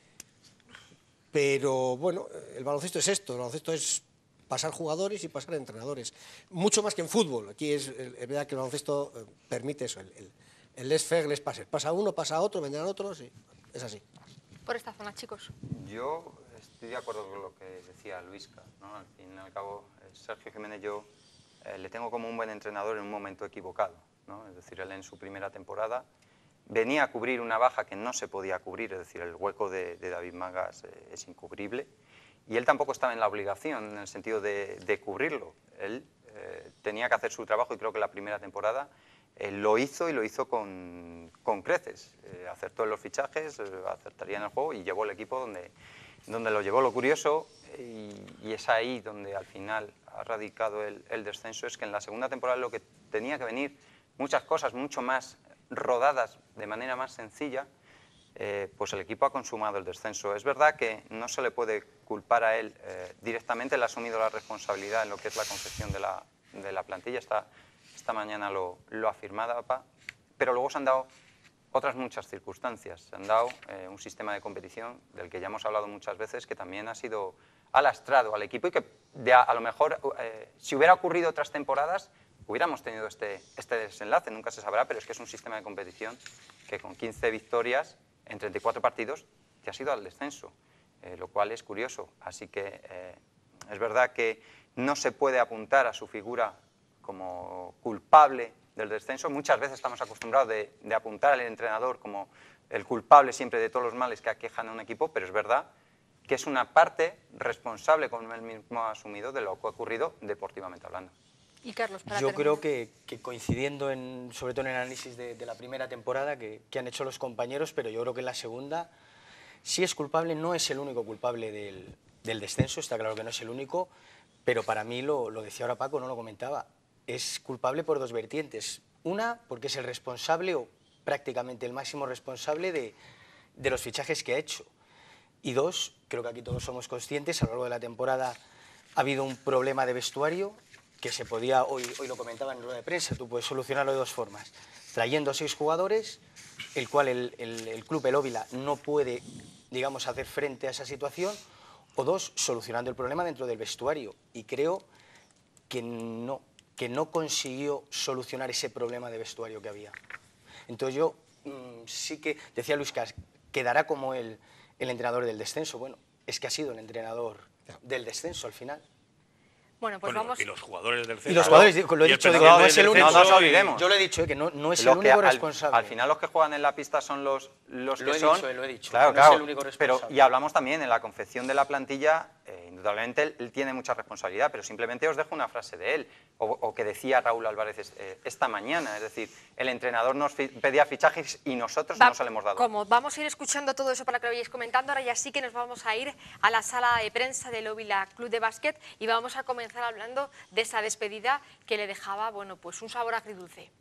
Pero, bueno, el baloncesto es esto, el baloncesto es pasar jugadores y pasar entrenadores. Mucho más que en fútbol. Aquí es, es verdad que el baloncesto eh, permite eso, el, el, el laissez-faire, les pase. Pasa uno, pasa otro, vendrán otros, y es así. Por esta zona, chicos. Yo estoy de acuerdo con lo que decía Luisca, ¿no? Al fin y al cabo, Sergio Jiménez yo eh, le tengo como un buen entrenador en un momento equivocado, ¿no? Es decir, él en su primera temporada venía a cubrir una baja que no se podía cubrir, es decir, el hueco de, de David Mangas eh, es incubrible, y él tampoco estaba en la obligación en el sentido de, de cubrirlo. Él eh, tenía que hacer su trabajo y creo que la primera temporada eh, lo hizo y lo hizo con, con creces. Eh, acertó en los fichajes, eh, acertaría en el juego y llevó el equipo donde, donde lo llevó. Lo curioso, y, y es ahí donde al final ha radicado el, el descenso, es que en la segunda temporada lo que tenía que venir, muchas cosas mucho más rodadas de manera más sencilla, eh, pues el equipo ha consumado el descenso. Es verdad que no se le puede culpar a él eh, directamente, él ha asumido la responsabilidad en lo que es la confección de la, de la plantilla, esta, esta mañana lo, lo afirmaba, pero luego se han dado otras muchas circunstancias. Se han dado eh, un sistema de competición del que ya hemos hablado muchas veces, que también ha sido alastrado al equipo y que de a, a lo mejor, eh, si hubiera ocurrido otras temporadas, hubiéramos tenido este, este desenlace, nunca se sabrá, pero es que es un sistema de competición que con quince victorias en treinta y cuatro partidos te has ido al descenso, eh, lo cual es curioso. Así que eh, es verdad que no se puede apuntar a su figura como culpable del descenso. Muchas veces estamos acostumbrados de, de apuntar al entrenador como el culpable siempre de todos los males que aquejan a un equipo, pero es verdad que es una parte responsable, como él mismo ha asumido, de lo que ha ocurrido deportivamente hablando. Y Carlos, para Yo terminar. creo que, que coincidiendo, en, sobre todo en el análisis de, de la primera temporada que, que han hecho los compañeros, pero yo creo que en la segunda sí es culpable, no es el único culpable del, del descenso, está claro que no es el único, pero para mí, lo, lo decía ahora Paco, no lo comentaba, es culpable por dos vertientes. Una, porque es el responsable o prácticamente el máximo responsable de, de los fichajes que ha hecho. Y dos, creo que aquí todos somos conscientes, a lo largo de la temporada ha habido un problema de vestuario que se podía, hoy, hoy lo comentaba en rueda de prensa, tú puedes solucionarlo de dos formas. Trayendo seis jugadores, el cual el, el, el club, el Óvila, no puede, digamos, hacer frente a esa situación, o dos, solucionando el problema dentro del vestuario. Y creo que no, que no consiguió solucionar ese problema de vestuario que había. Entonces yo mmm, sí que, decía Luis, que quedará como el, el entrenador del descenso. Bueno, es que ha sido el entrenador del descenso al final. Bueno, pues bueno, vamos... Y los jugadores del Y los jugadores, lo he dicho, digo, no es el único, no nos olvidemos. Yo lo he dicho, que no, no es Lo el único al, responsable. Al final los que juegan en la pista son los, los lo que he son... Dicho, lo he dicho, claro, no claro, es el único responsable. Pero, y hablamos también en la confección de la plantilla, eh, indudablemente él, él tiene mucha responsabilidad, pero simplemente os dejo una frase de él, o, o que decía Raúl Álvarez eh, esta mañana, es decir, el entrenador nos fi pedía fichajes y nosotros Va, no se le hemos dado. Como vamos a ir escuchando todo eso para que lo vayáis comentando, ahora ya sí que nos vamos a ir a la sala de prensa del Óvila Club de Básquet y vamos a comenzar hablando de esa despedida que le dejaba, bueno, pues un sabor agridulce.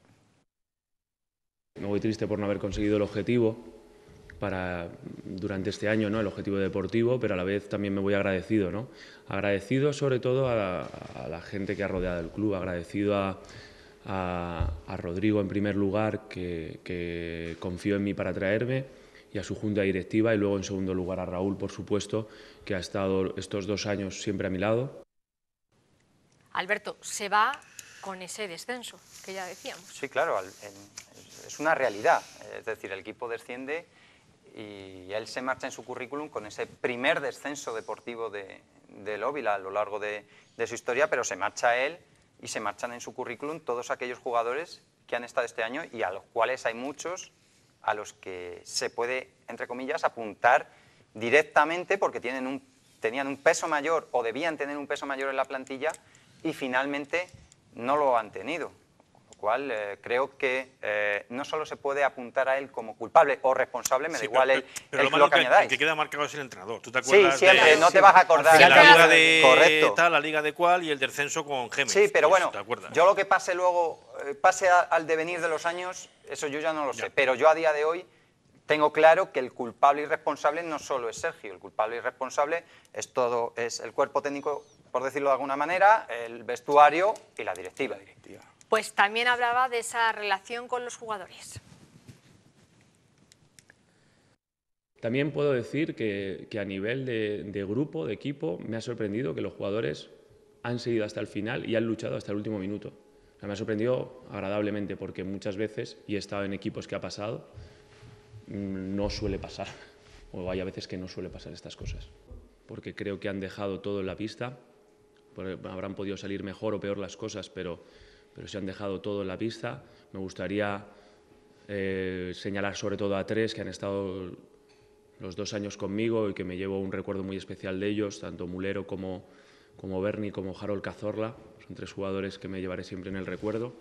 Me voy triste por no haber conseguido el objetivo para, durante este año, ¿no? El objetivo deportivo, pero a la vez también me voy agradecido, ¿no? Agradecido sobre todo a la, a la gente que ha rodeado el club, agradecido a, a, a Rodrigo en primer lugar, que, que confió en mí para traerme, y a su junta directiva, y luego en segundo lugar a Raúl, por supuesto, que ha estado estos dos años siempre a mi lado. Alberto, se va con ese descenso que ya decíamos. Sí, claro, es una realidad. Es decir, el equipo desciende y él se marcha en su currículum con ese primer descenso deportivo de, del Óvila a lo largo de, de su historia, pero se marcha él y se marchan en su currículum todos aquellos jugadores que han estado este año y a los cuales hay muchos a los que se puede, entre comillas, apuntar directamente porque tienen un, tenían un peso mayor o debían tener un peso mayor en la plantilla y finalmente no lo han tenido. Con lo cual eh, creo que eh, no solo se puede apuntar a él como culpable o responsable, me sí, da igual pero, el, pero el lo, lo que que, añadáis. El que queda marcado es el entrenador. ¿Tú te acuerdas? Sí, siempre, de, no te vas a acordar. De la liga de Correcto. Tal, la liga de cual y el descenso con Gémez. Sí, pero pues, bueno, yo lo que pase luego, eh, pase a, al devenir de los años, eso yo ya no lo sé. Ya. Pero yo a día de hoy tengo claro que el culpable y responsable no solo es Sergio, el culpable y responsable es todo, es el cuerpo técnico, por decirlo de alguna manera, el vestuario y la directiva. Pues también hablaba de esa relación con los jugadores. También puedo decir que, que a nivel de, de grupo, de equipo, me ha sorprendido que los jugadores han seguido hasta el final y han luchado hasta el último minuto. O sea, me ha sorprendido agradablemente porque muchas veces, y he estado en equipos que ha pasado, no suele pasar, o hay a veces que no suele pasar estas cosas, porque creo que han dejado todo en la pista, habrán podido salir mejor o peor las cosas, pero, pero se han dejado todo en la pista. Me gustaría eh, señalar sobre todo a tres que han estado los dos años conmigo y que me llevo un recuerdo muy especial de ellos, tanto Mulero como, como Berni, como Harold Cazorla, son tres jugadores que me llevaré siempre en el recuerdo.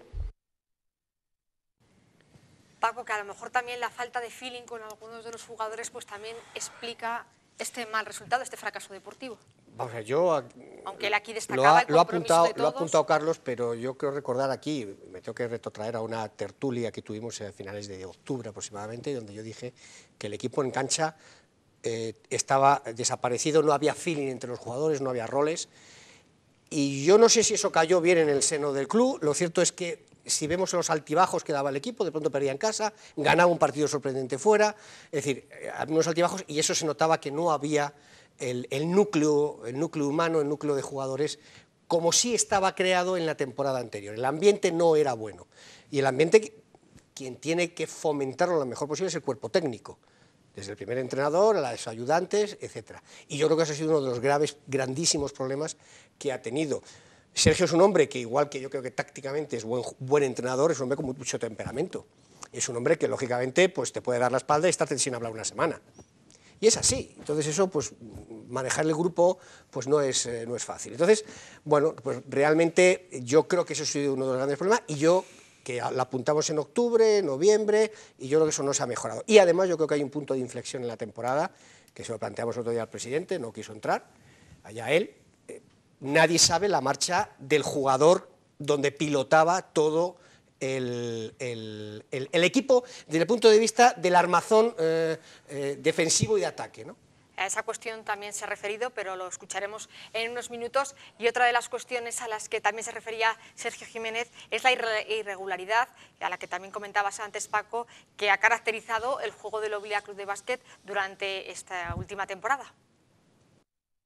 Paco, que a lo mejor también la falta de feeling con algunos de los jugadores pues también explica este mal resultado, este fracaso deportivo. Vamos a ver, yo, aunque él aquí destacaba lo ha, el lo ha compromiso apuntado, de todos. Lo ha apuntado Carlos, pero yo quiero recordar aquí, me tengo que retrotraer a una tertulia que tuvimos a finales de octubre aproximadamente, donde yo dije que el equipo en cancha eh, estaba desaparecido, no había feeling entre los jugadores, no había roles, y yo no sé si eso cayó bien en el seno del club. Lo cierto es que si vemos los altibajos que daba el equipo, de pronto perdía en casa, ganaba un partido sorprendente fuera, es decir, había unos altibajos y eso se notaba que no había el, el, núcleo, el núcleo humano, el núcleo de jugadores, como sí estaba creado en la temporada anterior. El ambiente no era bueno y el ambiente, quien tiene que fomentarlo lo mejor posible es el cuerpo técnico, desde el primer entrenador, a los ayudantes, etcétera. Y yo creo que ese ha sido uno de los graves, grandísimos problemas que ha tenido. Sergio es un hombre que, igual que yo creo que tácticamente es buen, buen entrenador, es un hombre con mucho temperamento. Es un hombre que, lógicamente, pues, te puede dar la espalda y estarte sin hablar una semana. Y es así. Entonces, eso, pues, manejar el grupo, pues, no es, eh, no es fácil. Entonces, bueno, pues, realmente yo creo que eso ha sido uno de los grandes problemas y yo, que lo apuntamos en octubre, noviembre, y yo creo que eso no se ha mejorado. Y, además, yo creo que hay un punto de inflexión en la temporada, que se lo planteamos otro día al presidente, no quiso entrar, allá él. Nadie sabe la marcha del jugador donde pilotaba todo el, el, el, el equipo desde el punto de vista del armazón eh, eh, defensivo y de ataque, ¿no? A esa cuestión también se ha referido, pero lo escucharemos en unos minutos. Y otra de las cuestiones a las que también se refería Sergio Jiménez es la irregularidad, a la que también comentabas antes, Paco, que ha caracterizado el juego del Óvila Club de Básquet durante esta última temporada.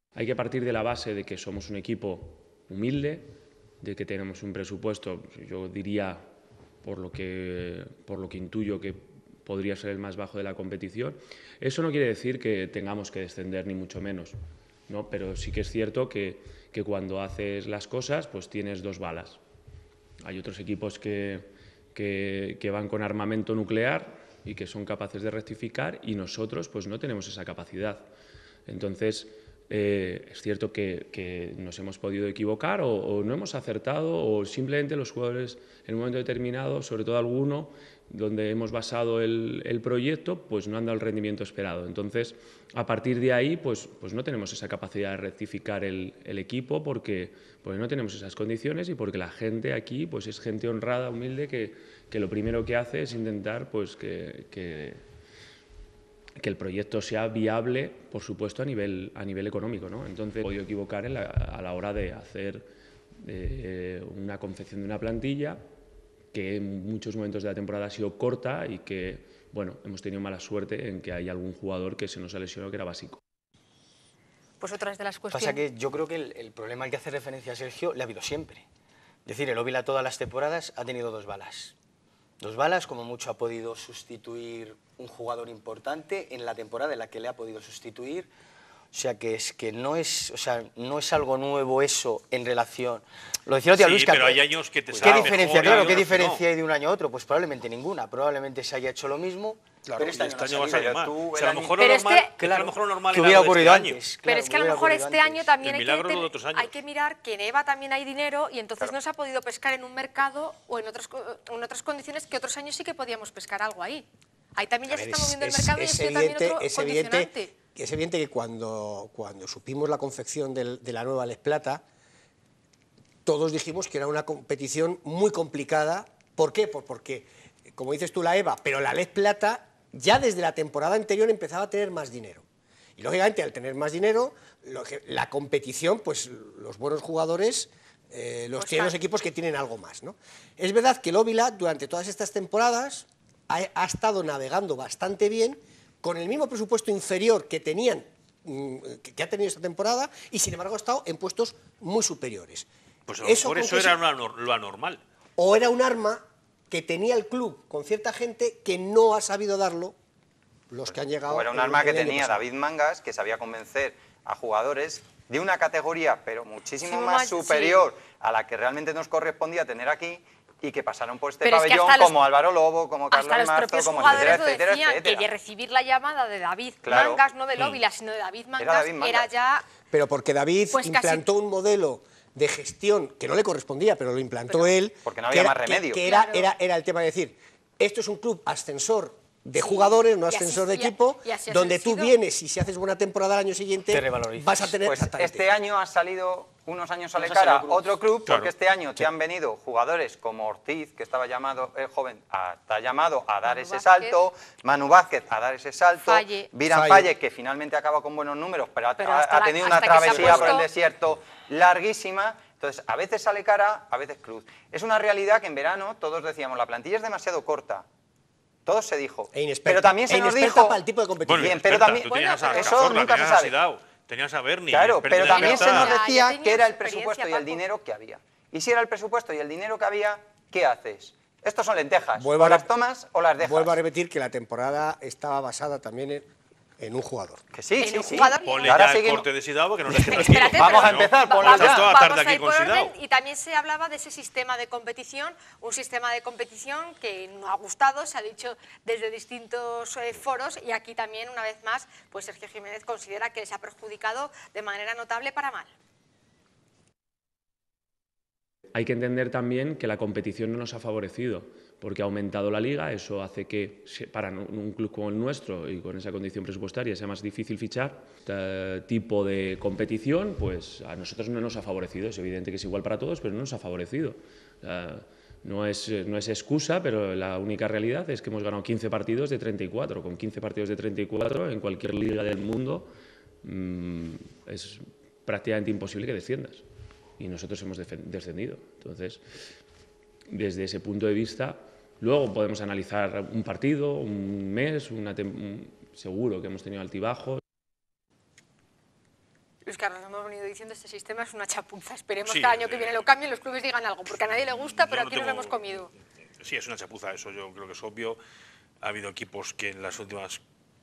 Hay que partir de la base de que somos un equipo humilde, de que tenemos un presupuesto, yo diría, por lo que, por lo que intuyo que podría ser el más bajo de la competición. Eso no quiere decir que tengamos que descender, ni mucho menos, ¿no? Pero sí que es cierto que, que cuando haces las cosas, pues tienes dos balas. Hay otros equipos que, que, que van con armamento nuclear y que son capaces de rectificar, y nosotros pues no tenemos esa capacidad. Entonces, eh, es cierto que, que nos hemos podido equivocar o, o no hemos acertado, o simplemente los jugadores en un momento determinado, sobre todo alguno, donde hemos basado el, el proyecto, pues no han dado el rendimiento esperado. Entonces, a partir de ahí, pues, pues no tenemos esa capacidad de rectificar el, el equipo porque, porque no tenemos esas condiciones, y porque la gente aquí pues es gente honrada, humilde, que, que lo primero que hace es intentar pues, que, que, que el proyecto sea viable, por supuesto, a nivel, a nivel económico, ¿no? Entonces, he podido equivocar en la, a la hora de hacer eh, una confección de una plantilla que en muchos momentos de la temporada ha sido corta y que, bueno, hemos tenido mala suerte en que hay algún jugador que se nos ha lesionado que era básico. Pues otras de las cuestiones... Pasa que yo creo que el, el problema al que hace referencia Sergio le ha habido siempre. Es decir, el Óvila todas las temporadas ha tenido dos balas. Dos balas, como mucho ha podido sustituir un jugador importante en la temporada en la que le ha podido sustituir. O sea, que es que no es, o sea, no es algo nuevo eso en relación... Lo decía tía sí, Luisca, pero hay años que te ¿qué sale diferencia? mejor, Claro, ¿qué no. diferencia hay de un año a otro? Pues probablemente ninguna. Probablemente se haya hecho lo mismo, Claro, pero este año, este no año va a salir mal. Tú, O sea, a lo mejor Pero lo es normal, que- es que a lo mejor lo normal que era hubiera lo de ocurrido este año. antes. Pero es que a lo mejor este año también El hay milagro que, de ten- otros años. hay que mirar que en EVA también hay dinero, y entonces no se ha podido pescar en un mercado o en, otros, co- en otras condiciones que otros años sí que podíamos pescar algo ahí. Ahí también ya A se ver, está es- moviendo el es- mercado y es ha sido también evidente- otro es evidente, condicionante. es evidente que cuando, cuando supimos la confección del- de la nueva Les Plata, todos dijimos que era una competición muy complicada. ¿Por qué? Pues porque, como dices tú, la EVA, pero la Les Plata ya desde la temporada anterior empezaba a tener más dinero. Y lógicamente, al tener más dinero, lo que- la competición, pues los buenos jugadores eh, los Pues tienen claro. los equipos que tienen algo más, ¿no? Es verdad que el Óvila, durante todas estas temporadas, ha, ha estado navegando bastante bien, con el mismo presupuesto inferior que tenían, mm, que, que ha tenido esta temporada, y sin embargo ha estado en puestos muy superiores. Pues a lo mejor con eso que era sí- una nor- lo anormal. o era un arma que tenía el club con cierta gente que no ha sabido darlo los que han llegado. O era un el- arma que el año tenía pasado. David Mangas, que sabía convencer a jugadores de una categoría, pero muchísimo Sí, más más- superior a la que realmente nos correspondía tener aquí, y que pasaron por este Pero es que pabellón hasta los- como Álvaro Lobo, como Carlos Hasta los Marzo, propios como jugadores etcétera, lo etcétera, decían, etcétera. que de recibir la llamada de David Claro. Mangas, no del Mm. Óvila, sino de David Mangas, David Mangas. era ya... Pero porque David Pues casi- implantó un modelo de gestión que no le correspondía, pero lo implantó él. Porque no que había era- más que- remedio. Que, era, Claro. era, era el tema de decir, esto es un club ascensor de jugadores, no y así- ascensor de y a- equipo, y así ha donde tú sido. vienes y si haces buena temporada el año siguiente Te revalorizas. vas a tener Pues exactamente. este año ha salido unos años a Nos la ha cara salido cruz. otro club, Claro. porque este año te han venido jugadores como Ortiz, que estaba llamado, el joven, a, está llamado a dar Manu ese Vázquez. salto, Manu Vázquez a dar ese salto, Falle. Viran Falle. Falle, que finalmente acaba con buenos números, pero ha, Pero ha- hasta ha la- tenido una hasta que se ha travesía por el puesto- desierto larguísima. Entonces, a veces sale cara, a veces cruz. Es una realidad que en verano todos decíamos, la plantilla es demasiado corta. Todo se dijo. E inexperta. Pero también se E nos inexperta dijo... para el tipo de competición. Bueno, Bien, pero experta, también- tú tenías Bueno, a pero- eso Cazorla, nunca se tenías a sabe. Sidao, tenías a Berni. Claro, experta pero en la también se libertad. nos Ya, ya decía tenías que era el experiencia, presupuesto y el Paco. dinero que había. Y si era el presupuesto y el dinero que había, ¿qué haces? Estos son lentejas. Vuelvo o a las rep- tomas o las dejas. Vuelvo a repetir que la temporada estaba basada también en, en un jugador. Que sí, En sí, un sí. jugador- Ponle Y ahora ya el seguimos- corte de Sidao porque no le Pero espérate, Vamos pero- a empezar, va- ponlo vamos, ya. Toda vamos tarde a aquí ir con por Sidao. orden, y también se hablaba de ese sistema de competición, un sistema de competición que no ha gustado, se ha dicho desde distintos eh, foros, y aquí también, una vez más, pues Sergio Jiménez considera que les ha perjudicado de manera notable para mal. Hay que entender también que la competición no nos ha favorecido, porque ha aumentado la liga, eso hace que se- para un club como el nuestro y con esa condición presupuestaria sea más difícil fichar. Este tipo de competición, pues a nosotros no nos ha favorecido, es evidente que es igual para todos, pero no nos ha favorecido. O sea, no es, no es excusa, pero la única realidad es que hemos ganado quince partidos de treinta y cuatro. Con quince partidos de treinta y cuatro en cualquier liga del mundo mmm, es prácticamente imposible que desciendas. Y nosotros hemos defen- descendido. Entonces, desde ese punto de vista, luego podemos analizar un partido, un mes, una tem- un- seguro que hemos tenido altibajos. Luis Carlos competición de este sistema es una chapuza. Esperemos Sí, que el año eh, que viene lo cambien, los clubes digan algo, porque a nadie le gusta, pero no aquí nos lo tengo- hemos comido. Sí, es una chapuza eso, yo creo que es obvio. Ha habido equipos que en las últimas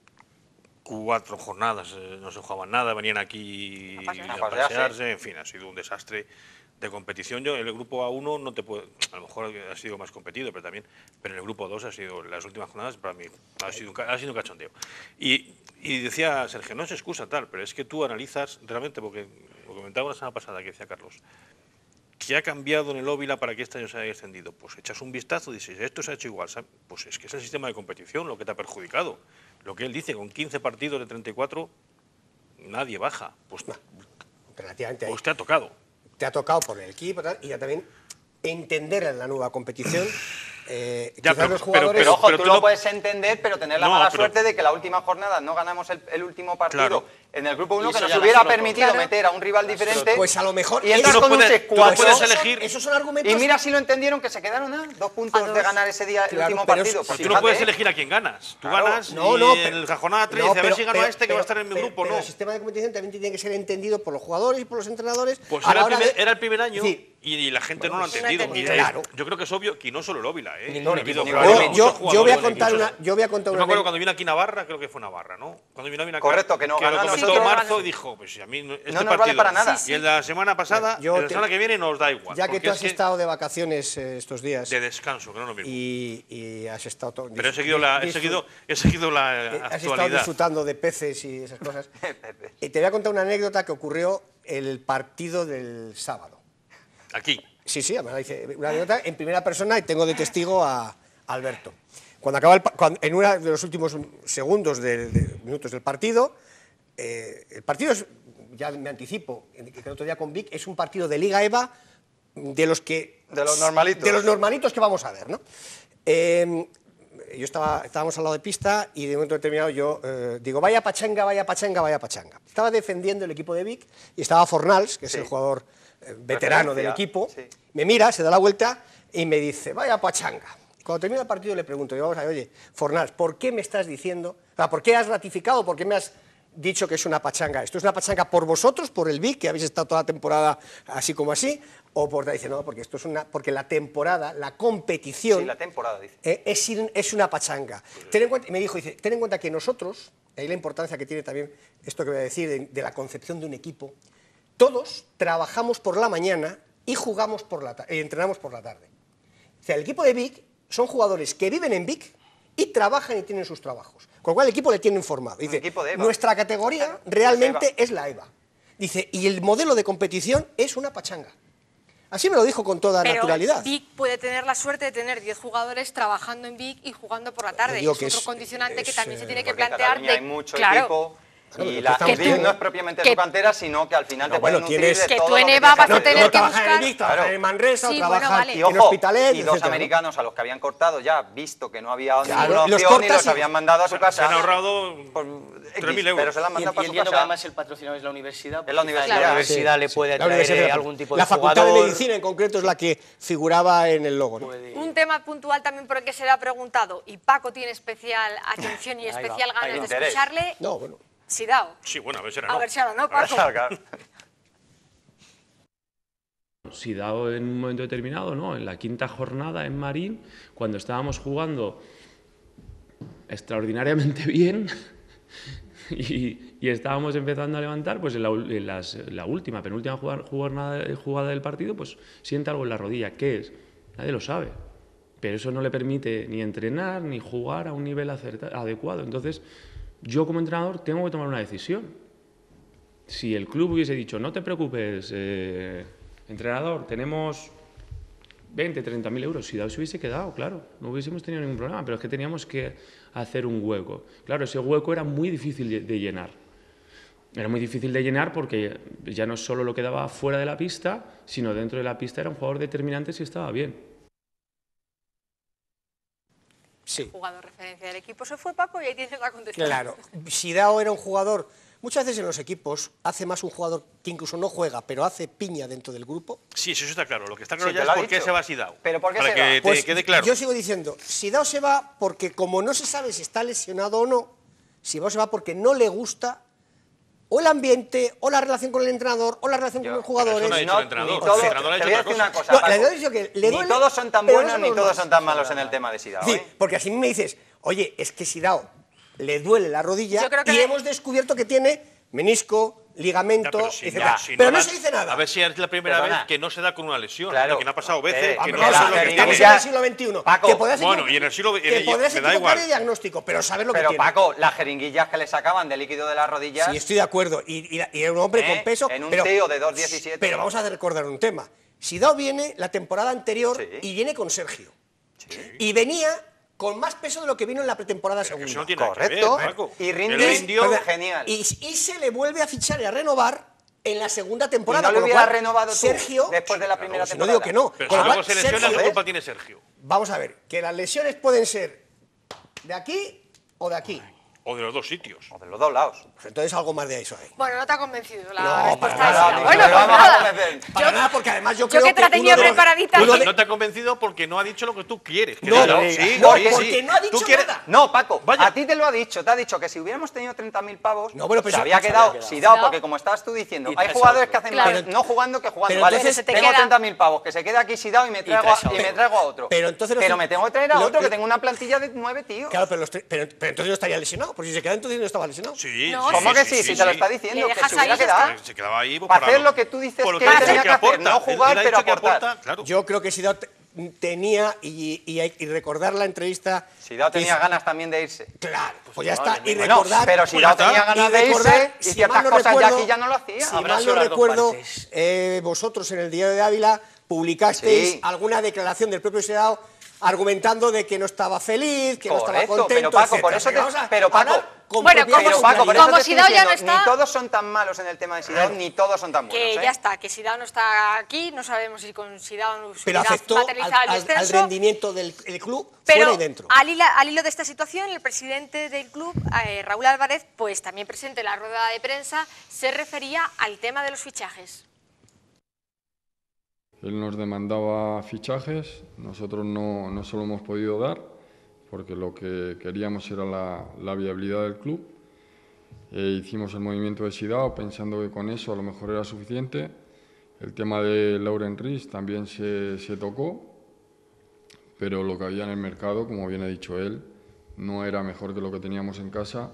cuatro jornadas eh, no se jugaban nada, venían aquí A pasear. a A pasearse. pasearse, en fin, ha sido un desastre de competición. Yo en el grupo A uno no te puedo, a lo mejor ha sido más competido, pero también, pero en el grupo dos ha sido, las últimas jornadas para mí ha sido un, ca- ha sido un cachondeo. Y, y decía Sergio, no es excusa tal, pero es que tú analizas realmente, porque lo comentaba la semana pasada que decía Carlos, ¿qué ha cambiado en el Óvila para que este año se haya extendido? Pues echas un vistazo y dices, esto se ha hecho igual, ¿sabes? Pues es que es el sistema de competición lo que te ha perjudicado. Lo que él dice, con quince partidos de treinta y cuatro, nadie baja. Pues, Relativamente ahí. pues te ha tocado. Te ha tocado por el equipo tal, y ya también entender en la nueva competición. Eh, Ya, quizás pero- los pero- jugadores. Pero ojo, pero tú tú lo no- puedes entender, pero tener la No, mala pero- suerte de que la última jornada no ganamos el, el último partido Claro. en el grupo uno, Y que eso nos ya hubiera las roto. permitido Claro. meter a un rival diferente. Pues a lo mejor. Y entras Tú no con un puedes- tú no secuazo. puedes elegir- Esos son argumentos. Y mira si lo entendieron, que se quedaron a dos puntos A dos. de ganar ese día el Claro, último pero partido. es- Pues Tú no fíjate, puedes ¿eh? elegir a quién ganas. Tú Claro. ganas No, y no, en pero- el jornada tres no, dices, a ver pero- si gano pero- este que pero- va a estar en mi pero- grupo, pero ¿no? el sistema de competición también tiene que ser entendido por los jugadores y por los entrenadores. Pues a era la el, hora primer, de- era el primer año Sí. y, y la gente no lo ha pues, no entendido. ha Y entendido. Claro. Yo creo que es obvio, y no solo el Óvila, ¿eh? Ningún Ha habido equipo. probablemente Yo- muchos yo- yo voy a jugadores, contar muchos- una- yo voy a contar Yo una me acuerdo ane- cuando vino aquí Navarra, creo que fue Navarra, ¿no? Cuando vino, vino acá, Correcto, que no que lo ganó comentó nosotros. Marzo y dijo, pues si a mí no- este No nos partido, vale para nada. Y en la semana pasada, Yo en la te- semana que viene nos da igual. Ya que porque tú es has estado de vacaciones eh, estos días de descanso, que no es lo mismo. y, y has estado todo. Pero he seguido la, he disfrut- seguido, he seguido la eh, has estado actualidad. disfrutando de peces y esas cosas. Y te voy a contar una anécdota que ocurrió el partido del sábado. Aquí. Sí, sí, además dice una anécdota en primera persona y tengo de testigo a Alberto. Cuando acaba el pa- cuando- en uno de los últimos segundos de, de minutos del partido, eh, el partido es, ya me anticipo, que el otro día con Vic, es un partido de Liga EVA de los que De los normalitos. de los normalitos que vamos a ver, ¿no? Eh, yo estaba, estábamos al lado de pista y de un momento determinado yo eh, digo, vaya pachanga, vaya pachanga, vaya pachanga. Estaba defendiendo el equipo de Vic y estaba Fornals, que es Sí. el jugador eh, veterano del Referencia, equipo, sí. me mira, se da la vuelta y me dice, vaya pachanga. Cuando termina el partido le pregunto, digo, vamos a ver, oye, Fornals, ¿por qué me estás diciendo, o sea, por qué has ratificado, por qué me has dicho que es una pachanga? ¿Esto es una pachanga por vosotros, por el Vic, que habéis estado toda la temporada así como así? O por dice, no, porque esto es una, porque la temporada, la competición, Sí, la temporada, dice. eh, es, ir- es una pachanga. Ten en cuenta, y me dijo, dice, ten en cuenta que nosotros, ahí la importancia que tiene también esto que voy a decir de, de la concepción de un equipo, todos trabajamos por la mañana y jugamos por la tarde, entrenamos por la tarde. O sea, el equipo de Vic son jugadores que viven en Vic y trabajan y tienen sus trabajos. Con lo cual el equipo le tiene informado. Dice, equipo de EVA. nuestra categoría Claro, realmente es es la EVA. Dice, y el modelo de competición es una pachanga. Así me lo dijo con toda Pero naturalidad. Vic puede tener la suerte de tener diez jugadores trabajando en Vic y jugando por la tarde. digo Es que otro es- condicionante que es, también se eh, tiene que Porque en plantear. Cataluña de- hay mucho claro, equipo Claro, y que la estamos el Vic viendo. no es propiamente que- su cantera, sino que al final No, te pueden bueno, nutrir tienes- de que todo tú lo en que EVA tienes vas que a hacer. tener no que trabajan buscar- en Vic, trabajan Claro. en Manresa, Sí, o bueno, trabajan vale. Y en ojo, Hospitalet, y dos etcétera. americanos a los que habían cortado ya, visto que no había Claro, ninguna los opción y cortas los y- habían mandado a su casa. Se han ahorrado por tres mil X, euros. pero se la han Y, mandado y para su entiendo que casa. además el patrocinador es la universidad. Es la porque quizás universidad, La sí. universidad le puede La atraer Universidad eh, de- algún tipo de La Facultad de jugador. Medicina en concreto es la que figuraba en el logo, ¿no? puede- Un tema puntual también por el que se le ha preguntado, y Paco tiene especial atención y Ahí va, especial ahí ganas va. de Interés. escucharle. No, bueno. Sidao. Sí, bueno, a ver si era A no. ver si ahora no, Ahora Paco. salga. Si dado en un momento determinado, ¿no? En la quinta jornada en Marín, cuando estábamos jugando extraordinariamente bien y, y estábamos empezando a levantar, pues en la, ul- en las- la última, penúltima jugada, jugada, jugada del partido, pues siente algo en la rodilla. ¿Qué es? Nadie lo sabe. Pero eso no le permite ni entrenar ni jugar a un nivel acerta- adecuado. Entonces, yo como entrenador tengo que tomar una decisión. Si el club hubiese dicho, no te preocupes, eh, entrenador, tenemos veinte, treinta mil euros, si Dao se hubiese quedado, claro, no hubiésemos tenido ningún problema, pero es que teníamos que hacer un hueco. Claro, ese hueco era muy difícil de- de llenar. Era muy difícil de llenar porque ya no solo lo quedaba fuera de la pista, sino dentro de la pista era un jugador determinante si estaba bien. Sí. Jugador referencia del equipo se fue, Paco, y ahí tienes la contestación. Claro, Sidao era un jugador, muchas veces en los equipos hace más un jugador que incluso no juega, pero hace piña dentro del grupo. Sí, eso está claro. Lo que está claro Sí, ya te es lo ha por qué dicho. se va Sidao. ¿Pero por qué Para se que va? te Pues quede claro. yo sigo diciendo, Sidao se va porque como no se sabe si está lesionado o no, Sidao se va porque no le gusta o el ambiente, o la relación con el entrenador, o la relación Yo, con los jugadores. no ha dicho el entrenador. Ni todo, El entrenador ha te dicho voy a otra decir una cosa. cosa, No, Paco. le he dicho que le ni duele, todos son tan pero buenos no ni son todos los son tan malos en el tema de Sidao. Sí, ¿eh? porque así me dices, oye, es que Sidao le duele la rodilla Yo creo que y le- hemos descubierto que tiene menisco, ligamento, Ya, pero si etcétera. no- si pero no no da- se dice nada. A ver si es la primera Perdona. vez que no se da con una lesión. Claro. Que no ha pasado Eh, veces. que hombre, no Vamos sabe a lo ver, que estamos tiene. en el siglo veintiuno. Paco, que podrás bueno, equivo- y en el siglo- que y- podrás me da equivocar igual. el diagnóstico, pero saber lo Pero que tiene. Paco, las jeringuillas que le sacaban de líquido de las rodillas... Sí, estoy de acuerdo. Y, y- y era un hombre ¿Eh? con peso. En un pero, tío de dos diecisiete. Pero vamos a recordar un tema. Sidao viene la temporada anterior Sí. y viene con Sergio. Y venía con más peso de lo que vino en la pretemporada segunda. Eso no tiene nada que Correcto. ver, Paco. Y Él rinde rindió- Perdón, genial. Y, y se le vuelve a fichar y a renovar en la segunda ¿Y temporada. no le con lo hubiera cual, renovado tú Sergio, después de la primera si no temporada? digo que no. Pero Con si lo luego cual, se lesiona, Sergio, ¿qué culpa tiene Sergio? vamos a ver, que las lesiones pueden ser de aquí o de aquí. O de los dos sitios. O de los dos lados. Pues entonces algo más de eso hay. Bueno, no te ha convencido la No, respuesta para de nada, Sida. ni Bueno, se lo pues vamos a nada. convencer. Para nada, porque además yo yo creo que te la que tenía uno de los- preparadita. uno de- No te ha convencido porque no ha dicho lo que tú quieres. que No, diga. no, sí, no, oye, porque sí. no ha dicho ¿Tú quieres- nada. No, Paco, Vaya. a ti te lo ha dicho, te ha dicho que si hubiéramos tenido treinta mil pavos, No, bueno, pero se eso- había se quedado había quedado. Sidao, Sidao. porque como estabas tú diciendo, Y hay traes a jugadores otro. que hacen Claro. más no jugando que jugando. Pero Vale, entonces se te tengo queda- treinta mil pavos, que se quede aquí Sidao y me traigo, traes a a, y otro. me traigo a otro. Pero entonces los- me tengo que traer a lo- otro que lo- tengo una plantilla de nueve tíos. Claro, pero, los tre- pero, pero entonces no estaría lesionado. Porque si se queda entonces no estaba lesionado. Sí, No, sí, ¿Cómo que sí, sí? Si te lo está diciendo, Le que dejas se hubiera ahí y ya quedado. está. Se quedaba ahí pues, Para hacer lo que tú dices por que ha él dicho tenía que hacer, aporta. no jugar, Él ha pero dicho que aportar. aporta, claro. Yo creo que Sidao te- tenía, y, y, y- y recordar la entrevista... Sidao tenía que- ganas también de irse. Claro, pues ya está. Y Bueno, recordar... pero Pues Sidao ya está. tenía ganas y de recordar, irse y si ciertas mal no cosas ya recuerdo- aquí ya no lo hacía. Si Abrazo mal no a las dos recuerdo, partes. eh, vosotros en el Diario de Ávila publicasteis Sí. alguna declaración del propio Sidao argumentando de que no estaba feliz, que no estaba Correcto, contento, pero Paco, etcétera. por eso te- Vamos a pero, Paco, hablar con bueno, propiedad y Pero como- con Paco, por claridad. eso como te estoy Sidao ya no diciendo, está- ni todos son tan malos en el tema de Sidao, ni todos son tan buenos. Que ¿eh? ya está, que Sidao no está aquí, no sabemos si con Sidao no Pero hubiera afectó al, materializado el al- al descenso. rendimiento del el club Pero fuera y dentro. al, hila- al hilo de esta situación, el presidente del club, eh, Raúl Álvarez, pues también presente en la rueda de prensa, se refería al tema de los fichajes. Él nos demandaba fichajes, nosotros no, no se lo hemos podido dar, porque lo que queríamos era la, la viabilidad del club. Eh, hicimos el movimiento de Sidao pensando que con eso a lo mejor era suficiente. El tema de Lauren Ries también se, se tocó, pero lo que había en el mercado, como bien ha dicho él, no era mejor que lo que teníamos en casa.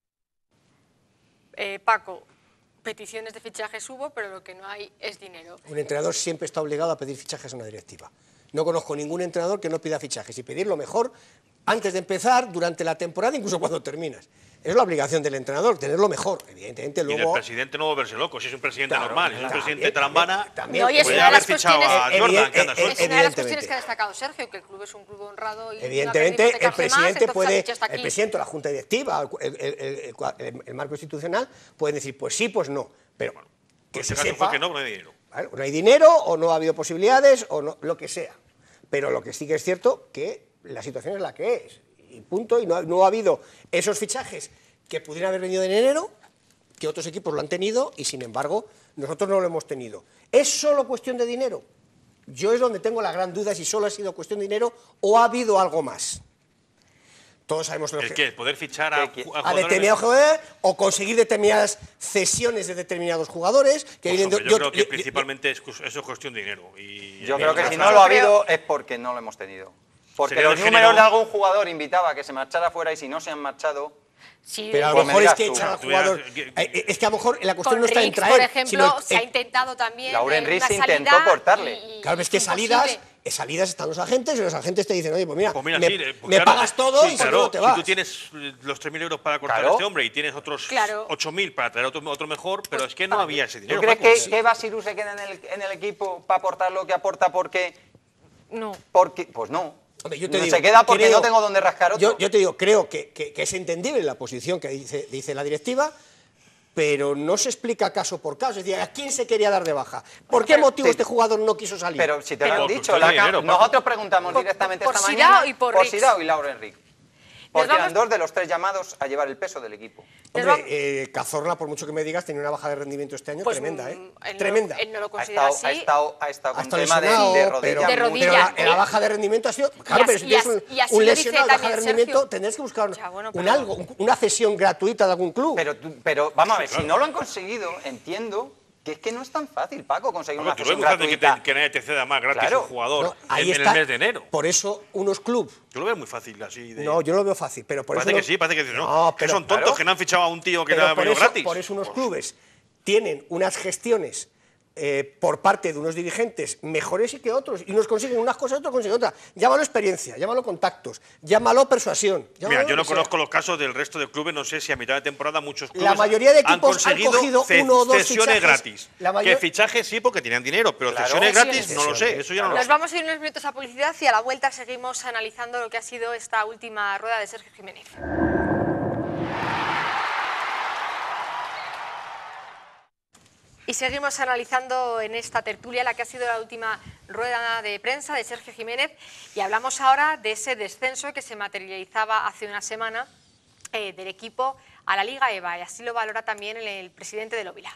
Eh, Paco, peticiones de fichajes hubo, pero lo que no hay es dinero. Un entrenador siempre está obligado a pedir fichajes a una directiva. No conozco ningún entrenador que no pida fichajes y pedir lo mejor antes de empezar, durante la temporada, incluso cuando terminas. Es la obligación del entrenador, tener lo mejor. Evidentemente, Y del luego... presidente no volverse loco, si es un presidente Claro, normal, si es un también, presidente trambana, también, No, y es podría una de haber las fichado a cuestiones- Jordan, que anda Eh, suelto. Es una de las evidentemente. cuestiones que ha destacado Sergio, que el club es un club honrado y no ha Evidentemente, querido el hipotecarse más, presidente entonces ha puede, dicho hasta aquí. el presidente o la Junta Directiva, el, el- el- el- el marco institucional, pueden decir, pues sí, pues no. Pero que En se este caso sepa, fue que no, no hay dinero. ¿vale? No hay dinero o no ha habido posibilidades o no, lo que sea. Pero lo que sí que es cierto que la situación es la que es. Y punto. Y no ha, no ha habido esos fichajes que pudieran haber venido en enero, que otros equipos lo han tenido y sin embargo nosotros no lo hemos tenido. ¿Es solo cuestión de dinero? Yo es donde tengo la gran duda si solo ha sido cuestión de dinero o ha habido algo más. Todos sabemos lo ¿El que... qué? ¿Poder fichar a, ¿Qué- qué? ju- a jugadores? determinados jugadores o conseguir determinadas cesiones de determinados jugadores que Pues, vienen de- hombre, yo creo que yo- yo- principalmente es, cu- eso es cuestión de dinero. Y Yo y creo que el si Rafa- no lo ha creo- habido es porque no lo hemos tenido. Porque Sería los el números género- de algún jugador invitaba a que se marchara fuera y si no se han marchado, Sí, Pero a lo Pues me mejor es dirás que tú. echar al Tú dirás jugador... que- eh, eh, Es que a lo mejor la cuestión con no está en Riggs, traer, por ejemplo, sino el- se ha el- intentado también Lauren eh, Riggs una intentó salida cortarle. y- y Claro, es que imposible. salidas, en salidas están los agentes y los agentes te dicen, oye, pues mira, Pues mira, me, sí, eh, pues me claro, pagas todo sí, y claro, si no te si vas. tú tienes eh, los tres mil euros para cortar Claro. a este hombre y tienes otros Claro. ocho mil para traer otro, otro mejor, pero es que no había ese ¿tú dinero. crees Paco. que, que Basiru se queda en el, en el equipo para aportar lo que aporta porque, No. porque pues no? Hombre, yo te No digo, se queda porque creo- no tengo donde rascar otro. Yo, yo te digo, creo que, que- que es entendible la posición que dice, dice la directiva, pero no se explica caso por caso. Es decir, ¿a quién se quería dar de baja? ¿Por qué Pero- motivo sí. este jugador no quiso salir? Pero si te lo Pero han por dicho, cuestión la de ca- dinero, Paco. nosotros preguntamos Por- directamente por esta Sidao mañana y por por Riggs. Sidao y Laura Enrique. Porque vamos... eran dos de los tres llamados a llevar el peso del equipo. Hombre, eh, Cazorla, por mucho que me digas, tenía una baja de rendimiento este año pues, tremenda, ¿eh? Él Tremenda. No, él no lo Ha considera estado, ha así. estado, ha estado con Ha un estado tema de, lesionado, de rodilla. pero, De rodilla, pero la, eh. la baja de rendimiento ha sido... Claro, Y as- pero si y tienes as- un, y así un lo dice lesionado de baja de también rendimiento, Sergio. tendrás que buscar Ya, bueno, un pero- algo, un- una cesión gratuita de algún club. Pero, tú- pero vamos a ver, si no lo han conseguido, entiendo que es que no es tan fácil, Paco, conseguir Vamos, una tú lo ves cesión muy fácil que, gratuita. te, que nadie te ceda más gratis Claro. un jugador No, ahí en, en está. el mes de enero. Por eso unos clubes... Yo lo veo muy fácil así. De... No, yo lo veo fácil, pero por parece eso... que sí, parece que sí. No, No, que pero- son tontos, claro. que no han fichado a un tío que Pero era por medio eso, gratis. por eso unos Pues, clubes tienen unas gestiones eh, por parte de unos dirigentes mejores y que otros, y unos consiguen unas cosas, otros consiguen otras. Llámalo experiencia, llámalo contactos, llámalo persuasión. Llámalo Mira, yo no lo que sea. conozco los casos del resto de clubes, no sé si a mitad de temporada muchos clubes La mayoría de han equipos han conseguido cogido ce- uno o dos cesiones fichajes. gratis. La mayor- Que fichajes sí, porque tenían dinero, pero Claro. cesiones gratis Cesiones. no lo sé, eso ya no lo Nos sé. vamos a ir unos minutos a publicidad y a la vuelta seguimos analizando lo que ha sido esta última rueda de Sergio Jiménez. Y seguimos analizando en esta tertulia la que ha sido la última rueda de prensa de Sergio Jiménez y hablamos ahora de ese descenso que se materializaba hace una semana eh, del equipo a la Liga EVA y así lo valora también el, el presidente del Óvila.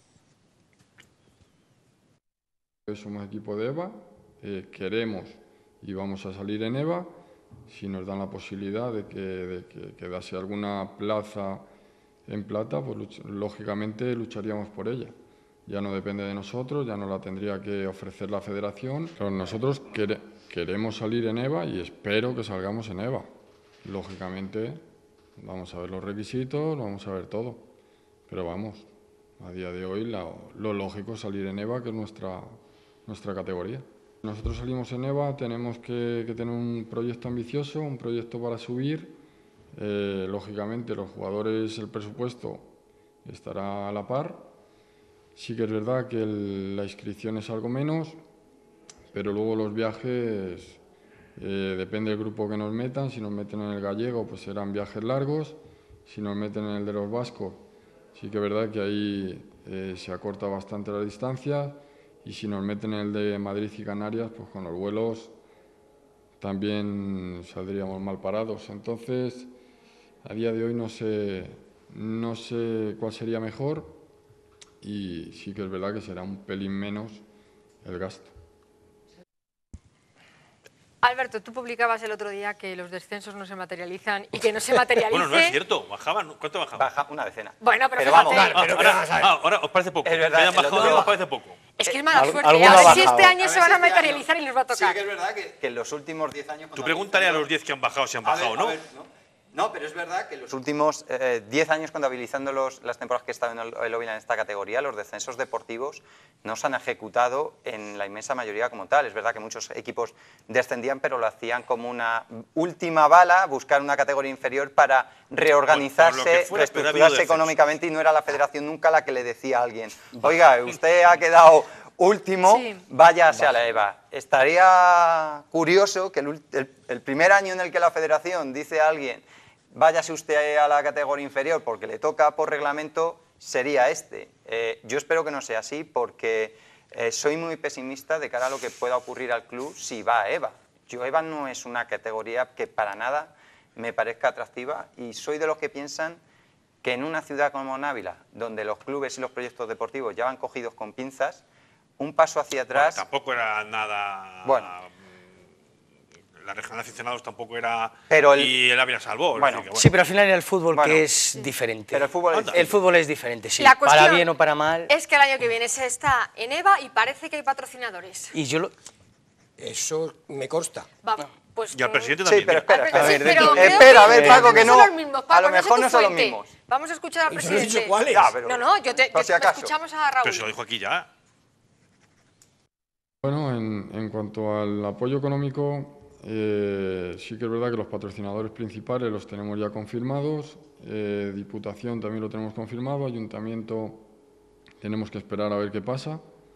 Somos equipo de EVA, eh, queremos y vamos a salir en EVA si nos dan la posibilidad de que, de que quedase alguna plaza en plata, pues luch- lógicamente lucharíamos por ella. Ya no depende de nosotros, ya no la tendría que ofrecer la federación. Pero nosotros quere- queremos salir en EVA y espero que salgamos en EVA. Lógicamente vamos a ver los requisitos, vamos a ver todo. Pero vamos, a día de hoy la- lo lógico es salir en EVA, que es nuestra, nuestra categoría. Nosotros salimos en EVA, tenemos que, que tener un proyecto ambicioso, un proyecto para subir. Eh, lógicamente los jugadores, el presupuesto estará a la par. Sí que es verdad que el- la inscripción es algo menos, pero luego los viajes, eh, depende del grupo que nos metan. Si nos meten en el gallego, pues serán viajes largos. Si nos meten en el de los vascos, sí que es verdad que ahí eh, se acorta bastante la distancia. Y si nos meten en el de Madrid y Canarias, pues con los vuelos también saldríamos mal parados. Entonces, a día de hoy no sé, no sé cuál sería mejor. Y sí que es verdad que será un pelín menos el gasto. Alberto, tú publicabas el otro día que los descensos no se materializan y que no se materialice... Bueno, no es cierto, bajaban, ¿cuánto bajaban? Baja una decena. Bueno, pero, Pero fíjate, vamos, Ah, pero ahora, vamos a ver. ah, ahora os parece poco. Es verdad, Que hayan el bajado, otro día- os parece poco. es que es mala Al- suerte. alguno A ver ha si este bajado. año A se ver van si a este año- materializar y les va a tocar. Sí que es verdad que, que en los últimos diez años... Tú cuando pregúntale a habilizando- los diez que han bajado si han A ver, bajado, a ¿no? ver, ¿no? No, pero es verdad que en los últimos eh, diez años, contabilizando los, las temporadas que he estado en el, el Óvila en esta categoría, los descensos deportivos no se han ejecutado en la inmensa mayoría como tal. Es verdad que muchos equipos descendían, pero lo hacían como una última bala, buscar una categoría inferior para reorganizarse, Por- por lo que fuera, pero ha habido reestructurarse descensos. económicamente, y no era la federación nunca la que le decía a alguien: oiga, usted ha quedado último, Sí. váyase a la EVA. Estaría curioso que el, ul- el- el primer año en el que la federación dice a alguien: váyase usted a la categoría inferior porque le toca por reglamento, sería este. Eh, yo espero que no sea así, porque eh, soy muy pesimista de cara a lo que pueda ocurrir al club si va a EVA. Yo, EVA no es una categoría que para nada me parezca atractiva, y soy de los que piensan que en una ciudad como Návila, donde los clubes y los proyectos deportivos ya van cogidos con pinzas, un paso hacia Bueno, atrás... tampoco era nada... Bueno. La regional de aficionados tampoco era... Pero el- Y el Ávila salvó. es Bueno, decir, que Sí, pero al final en el fútbol, Bueno, que es diferente. pero el fútbol es Anda. El fútbol es diferente, sí. La cuestión Para bien o para mal. es que el año que viene se está en EVA y parece que hay patrocinadores. Y yo lo... Eso me consta. Va, pues Y al con- presidente Sí, también. pero espera, Ah, espera. A ver, sí, de- pero eh, creo espera, a ver, que Paco, que no. son los mismos. Paco, A lo no sé mejor tu no son los fuente. mismos. Vamos a escuchar al Yo no he presidente. dicho cuáles. Ya, pero- No, no, yo te, por yo- si acaso. escuchamos a Raúl. Pero se lo dijo aquí ya. Bueno, en, en cuanto al apoyo económico, eh, sí que es verdad que los patrocinadores principales los tenemos ya confirmados. eh, Diputación también lo tenemos confirmado, Ayuntamiento tenemos que esperar a ver qué pasa.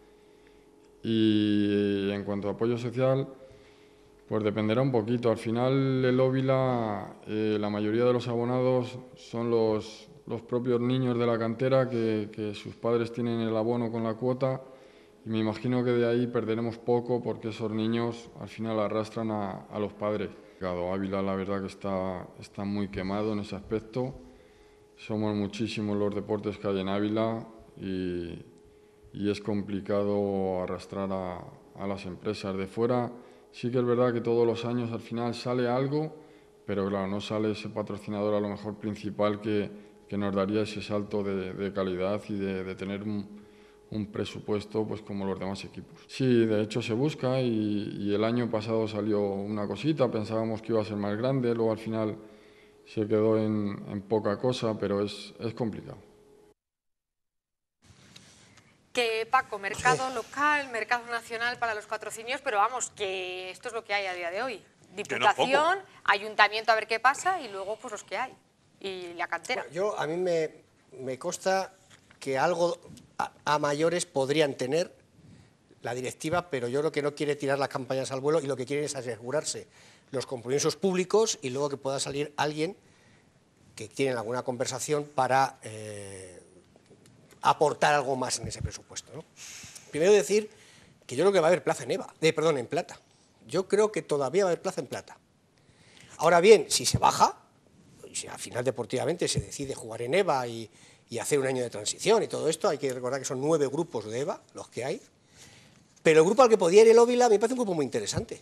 Y en cuanto a apoyo social, pues dependerá un poquito. Al final, el Óvila, eh, la mayoría de los abonados son los, los propios niños de la cantera que, que sus padres tienen el abono con la cuota, y me imagino que de ahí perderemos poco porque esos niños al final arrastran a, a los padres. Ávila la verdad que está, está muy quemado en ese aspecto. Somos muchísimos los deportes que hay en Ávila y, y es complicado arrastrar a, a las empresas de fuera. Sí que es verdad que todos los años al final sale algo, pero claro, no sale ese patrocinador a lo mejor principal que, que nos daría ese salto de, de calidad y de, de tener un, un presupuesto pues como los demás equipos. Sí, de hecho se busca y, y el año pasado salió una cosita, pensábamos que iba a ser más grande, luego al final se quedó en, en poca cosa, pero es, es complicado. Que Paco, mercado local, mercado nacional para los patrocinios, pero vamos, que esto es lo que hay a día de hoy. Diputación, ayuntamiento a ver qué pasa y luego pues los que hay. Y la cantera. Bueno, yo, a mí me, me consta que algo a, a mayores podrían tener la directiva, pero yo creo que no quiere tirar las campañas al vuelo y lo que quieren es asegurarse los compromisos públicos y luego que pueda salir alguien que tiene alguna conversación para eh, aportar algo más en ese presupuesto, ¿no? Primero decir que yo creo que va a haber plaza en EVA, eh, perdón, en plata. Yo creo que todavía va a haber plaza en plata. Ahora bien, si se baja, si al final deportivamente se decide jugar en EVA y, y hacer un año de transición y todo esto, hay que recordar que son nueve grupos de EVA los que hay, pero el grupo al que podía ir el Ávila me parece un grupo muy interesante,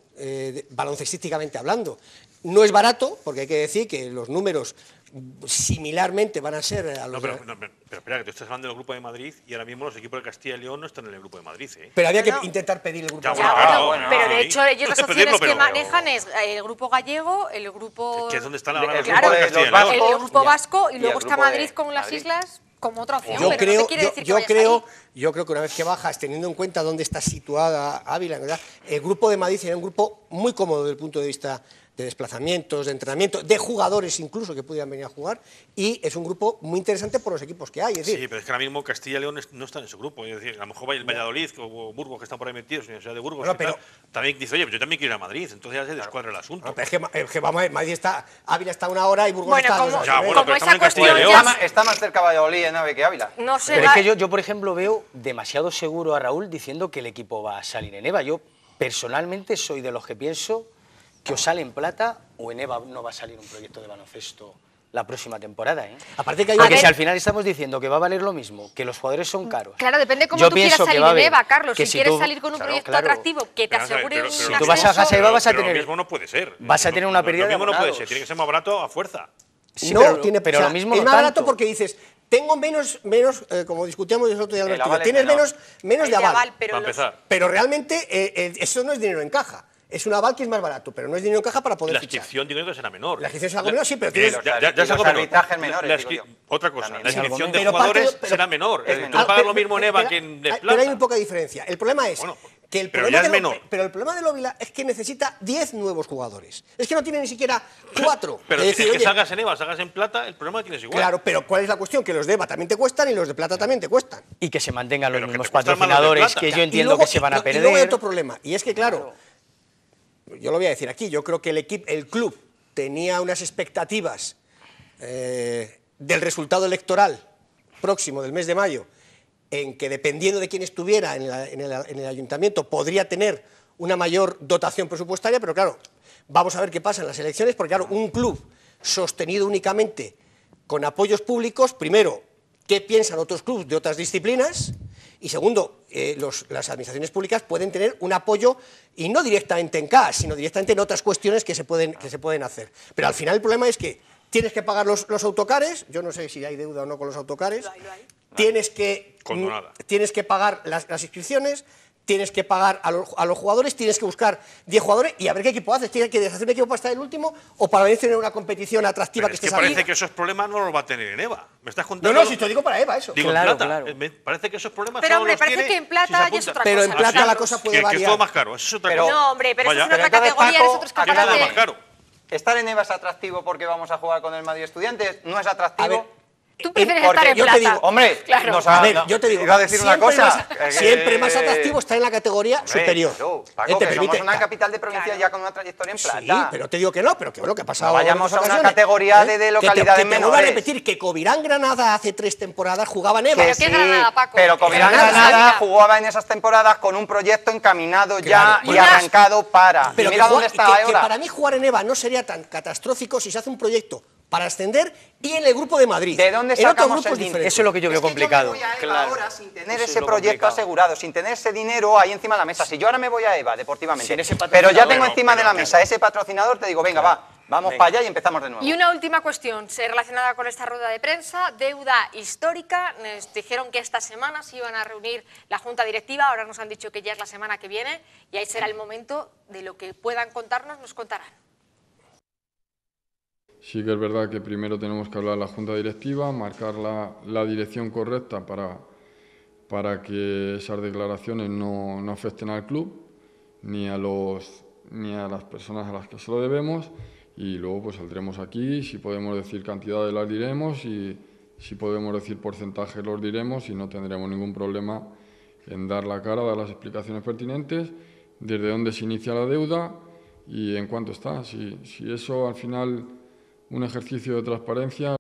eh, baloncestísticamente hablando. No es barato, porque hay que decir que los números similarmente van a ser a los... No, pero, no, pero espera, que tú estás hablando del Grupo de Madrid y ahora mismo los equipos de Castilla y León no están en el Grupo de Madrid, ¿eh? Pero había que no, no. intentar pedir el Grupo ya, de bueno, Madrid. claro, bueno, bueno, pero de sí. hecho ellos las opciones Pedirlo, pero- que manejan es el Grupo Gallego, el Grupo... Que es donde están ahora los Claro, grupos de Castilla y León. el, el Grupo Ya. Vasco y Y luego el está grupo de Madrid con las Madrid. islas como otra opción. Yo pero creo, no te quiere yo, decir que yo vayas creo, ahí. yo creo que una vez que bajas, teniendo en cuenta dónde está situada Ávila, ¿verdad? El Grupo de Madrid era un grupo muy cómodo desde el punto de vista de desplazamientos, de entrenamiento, de jugadores incluso que pudieran venir a jugar, y es un grupo muy interesante por los equipos que hay. Es decir, Sí, pero es que ahora mismo Castilla y León es- no está en su grupo. Es decir, a lo mejor vaya el Valladolid o Burgos, que están por ahí metidos, Universidad de Burgos, Bueno, y tal, pero- también dice, oye, pues yo también quiero ir a Madrid. Entonces ya se descuadra el asunto. no, pero es que, es que vamos a ver, Madrid está, Ávila está a una hora y Burgos Bueno, está a dos como- horas. Ya, ¿eh? bueno, como pero esa estamos en Castilla y cuestión León. ya Está, ma- está más cerca Valladolid en AVE que Ávila. No sé, Pero la- es que yo, yo, por ejemplo, veo demasiado seguro a Raúl diciendo que el equipo va a salir en EVA. Yo, personalmente, soy de los que pienso que o sale en plata o en EVA no va a salir un proyecto de baloncesto la próxima temporada, ¿eh? Aparte que hay Porque A si ver- al final estamos diciendo que va a valer lo mismo, que los jugadores son caros. Claro, depende cómo Yo tú quieras pienso que salir va a en haber EVA, Carlos. que Si si quieres tú- salir con un claro, proyecto claro. atractivo que te Pero, asegure pero- un pero- Si tú vas a ascenso- Jasa EVA vas a Pero tener... lo mismo no puede ser. vas a No, tener una no, pérdida Lo de mismo no puede abonados. ser, tiene que ser más barato a fuerza. Sí, no, pero, tiene, pero o sea, lo mismo es no más barato tanto. porque dices, tengo menos, menos eh, como discutíamos el otro día, El Alberto, aval es tienes menor. menos, menos El de de aval. aval, pero Para los- empezar. Pero realmente eh, eh, eso no es dinero en caja. Es un aval que es más barato, pero no es dinero en caja para Y poder la fichar. inscripción digo que será menor. La inscripción es algo La- menor, sí, pero Eh, tienes... los ya, ya, ya ar- es los algo menor. arbitrajes menores, La digo inscri- yo. Otra cosa, También. la Es algo inscripción de Pero jugadores parte- pero- será menor. es Eh, menor. Tú Ah, pagas pero- lo mismo en pero- EVA pero- que en de hay- plata. Pero hay muy poca diferencia. El problema es Bueno, que el pero problema ya es de lo- menor. pero el problema del Ávila es que necesita diez nuevos jugadores. Es que no tiene ni siquiera cuatro. Pero Es es, decir, que oye, salgas en EVA, salgas en plata, el problema tienes igual. claro, pero ¿cuál es la cuestión? Que los de EVA también te cuestan y los de plata también te cuestan. Y que se mantengan los Pero que mismos te cuestan más los de patrocinadores, plata. que yo Y entiendo luego- que se van a y- perder. Y luego hay otro problema, y es que, claro, yo lo voy a decir aquí, yo creo que el, equipo, el club tenía unas expectativas eh, del resultado electoral próximo del mes de mayo, en que dependiendo de quién estuviera en, la- en el, en el ayuntamiento podría tener una mayor dotación presupuestaria, pero claro, vamos a ver qué pasa en las elecciones, porque claro, un club sostenido únicamente con apoyos públicos, primero, ¿qué piensan otros clubes de otras disciplinas? Y segundo, eh, los- las administraciones públicas pueden tener un apoyo, y no directamente en C A S, sino directamente en otras cuestiones que se pueden, que se pueden hacer. Pero al final el problema es que tienes que pagar los, los autocares, yo no sé si hay deuda o no con los autocares, Lo hay, lo hay. tienes que, Condonada. mm, tienes que pagar las, las inscripciones, tienes que pagar a los, a los jugadores, tienes que buscar diez jugadores y a ver qué equipo haces. ¿Tienes que deshacer un equipo para estar el último o para venir a tener una competición atractiva Pero que es que estés parece arriba? que esos problemas no los va a tener en EVA. ¿Me estás No, contando? no, si te digo para Eva eso. Digo, Claro, en plata. claro. Eh, me parece que esos problemas Pero, solo hombre, los parece tiene que en si plata se ya es apunta. otra Pero en cosa. plata ¿no? la cosa puede que, que es variar. todo más caro, eso es otra Pero- cosa. No, hombre, pero eso Vaya. es otra Pero entonces, categoría, Paco, es otros aclara- Que es todo escaparates. más caro. ¿Estar en EVA es atractivo porque vamos a jugar con el Madrid Estudiantes? ¿No es atractivo? A ver, Tú prefieres Porque estar en yo plata. te digo, Hombre, claro. nos A ha- ver, no, yo te digo, iba a decir una siempre cosa. más- eh, siempre más eh, atractivo está en la categoría hombre, superior. claro, Eh, Paco, te que somos permite- una capital de provincia Claro. ya con una trayectoria en plata. Sí, pero te digo que no, pero que bueno, que ha pasado. No vayamos en otras a una ocasiones, categoría de- de Que te- localidades que te vuelvo a menores. repetir que Covirán Granada hace tres temporadas jugaba en EVA. Que ¿Pero qué sí, Granada, Paco? pero ¿Qué Covirán Granada? Granada Granada. jugaba en esas temporadas con un proyecto encaminado Claro. ya y Una- arrancado para. Pero y mira que, dónde jugar- está que- que ahora. para mí jugar en EVA no sería tan catastrófico si se hace un proyecto para ascender y en el grupo de Madrid. ¿De dónde En otros sacamos grupos el dinero? diferentes. Eso es lo que yo veo complicado. Que yo me voy a EVA Claro. ahora sin tener Eso es ese lo proyecto complicado. asegurado, sin tener ese dinero ahí encima de la mesa. Si yo ahora me voy a EVA deportivamente, Sin ese pero ya patrocinador. tengo Pero- encima de pero- la mesa ese patrocinador, te digo, venga, va, vamos Venga. para allá y empezamos de nuevo. Y una última cuestión se- relacionada con esta rueda de prensa, deuda histórica. Nos dijeron que esta semana se iban a reunir la Junta Directiva, ahora nos han dicho que ya es la semana que viene y ahí será el momento de lo que puedan contarnos, nos contarán. Sí que es verdad que primero tenemos que hablar a la Junta Directiva, marcar la, la dirección correcta para, para que esas declaraciones no, no afecten al club ni a, los, ni a las personas a las que se lo debemos, y luego pues saldremos aquí, si podemos decir cantidades las diremos y si podemos decir porcentajes los diremos y no tendremos ningún problema en dar la cara, dar las explicaciones pertinentes, desde dónde se inicia la deuda y en cuánto está. Si, si eso al final un ejercicio de transparencia.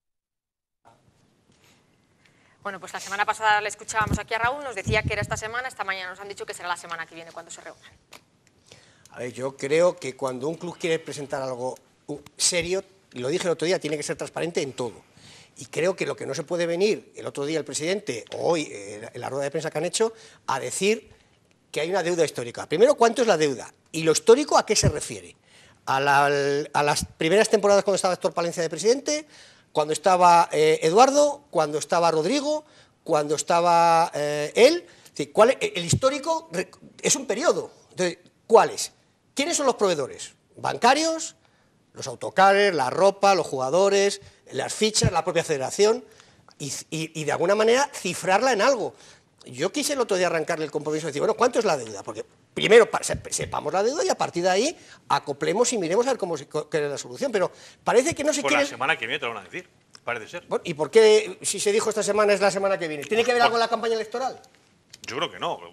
Bueno, pues la semana pasada le escuchábamos aquí a Raúl, nos decía que era esta semana, esta mañana nos han dicho que será la semana que viene cuando se reúnan. A ver, yo creo que cuando un club quiere presentar algo uh, serio, y lo dije el otro día, tiene que ser transparente en todo. Y creo que lo que no se puede venir el otro día el presidente, o hoy eh, en la rueda de prensa que han hecho, a decir que hay una deuda histórica. Primero, ¿cuánto es la deuda? Y lo histórico, ¿a qué se refiere? A, la, a las primeras temporadas cuando estaba Héctor Palencia de presidente, cuando estaba eh, Eduardo, cuando estaba Rodrigo, cuando estaba eh, él. Es decir, ¿cuál es? El histórico es un periodo. Entonces, ¿cuáles? ¿Quiénes son los proveedores? Bancarios, los autocares, la ropa, los jugadores, las fichas, la propia federación, y, y, y de alguna manera cifrarla en algo. Yo quise el otro día arrancarle el compromiso de decir, bueno, ¿cuánto es la deuda? Porque primero sepamos la deuda y a partir de ahí acoplemos y miremos a ver cómo se, cuál es la solución. Pero parece que no se Pues quiere... la semana que viene te lo van a decir, parece ser. Bueno, ¿y por qué, si se dijo esta semana, es la semana que viene? ¿Tiene que ver algo con la campaña electoral? Yo creo que no.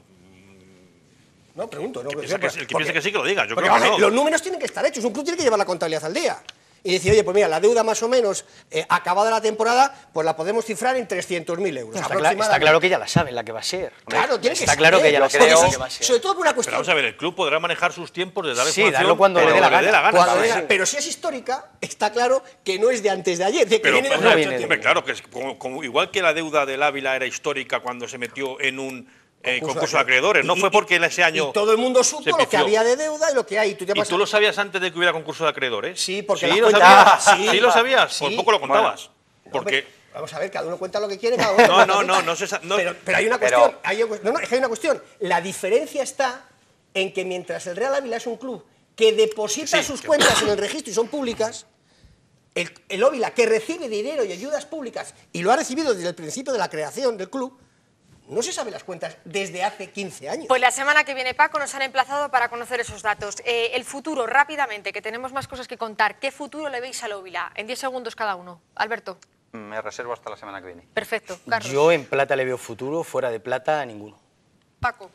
No, pregunto. No, El que que piensa que sepa. sí- el que Porque- piensa que sí que lo diga, yo porque, creo que vamos a ver, no. los números tienen que estar hechos, un club tiene que llevar la contabilidad al día. Y decir, oye, pues mira, la deuda más o menos, eh, acabada la temporada, pues la podemos cifrar en trescientos mil euros. Está, cla- aproximadamente. está claro que ya la saben, la que va a ser. Claro, tiene que Está ser. claro que ya la Porque saben eso la es- que va a ser. sobre todo por una Pero cuestión... vamos a ver, el club podrá manejar sus tiempos de dar Sí, información, darlo cuando pero le dé la cuando gana. Cuando ¿sabes? diga- pero si es histórica, está claro que no es de antes de ayer. Es decir, que Pero, viene de hombre, mucho viene de- tiempo. hombre, claro, que es como, como- igual que la deuda del Ávila era histórica cuando se metió en un eh, concurso de acreedores, no Y- fue y- porque en ese año... Y todo el mundo supo se lo que pifió. había de deuda y lo que hay. ¿Y tú, te ¿Y pasas- tú lo sabías antes de que hubiera concurso de acreedores? Sí, porque ¿Sí las lo cuentas- sabías? sí, ¿Sí lo sabías? sí. Por poco lo contabas. Porque... Vamos a ver, cada uno cuenta lo que quiere, cada uno No, cuenta no, lo que no, cuenta. no se sa- no- pero, pero hay una Pero- cuestión, hay, no, no, es que hay una cuestión. La diferencia está en que mientras el Real Ávila es un club que deposita Sí, sus que- cuentas en el registro y son públicas, el, el Ávila que recibe dinero y ayudas públicas, y lo ha recibido desde el principio de la creación del club, no se sabe las cuentas desde hace quince años. Pues la semana que viene, Paco, nos han emplazado para conocer esos datos. Eh, el futuro, rápidamente, que tenemos más cosas que contar. ¿Qué futuro le veis al Ávila? En diez segundos cada uno. Alberto. Me reservo hasta la semana que viene. Perfecto. Carlos. Yo en plata le veo futuro, fuera de plata a ninguno. Paco.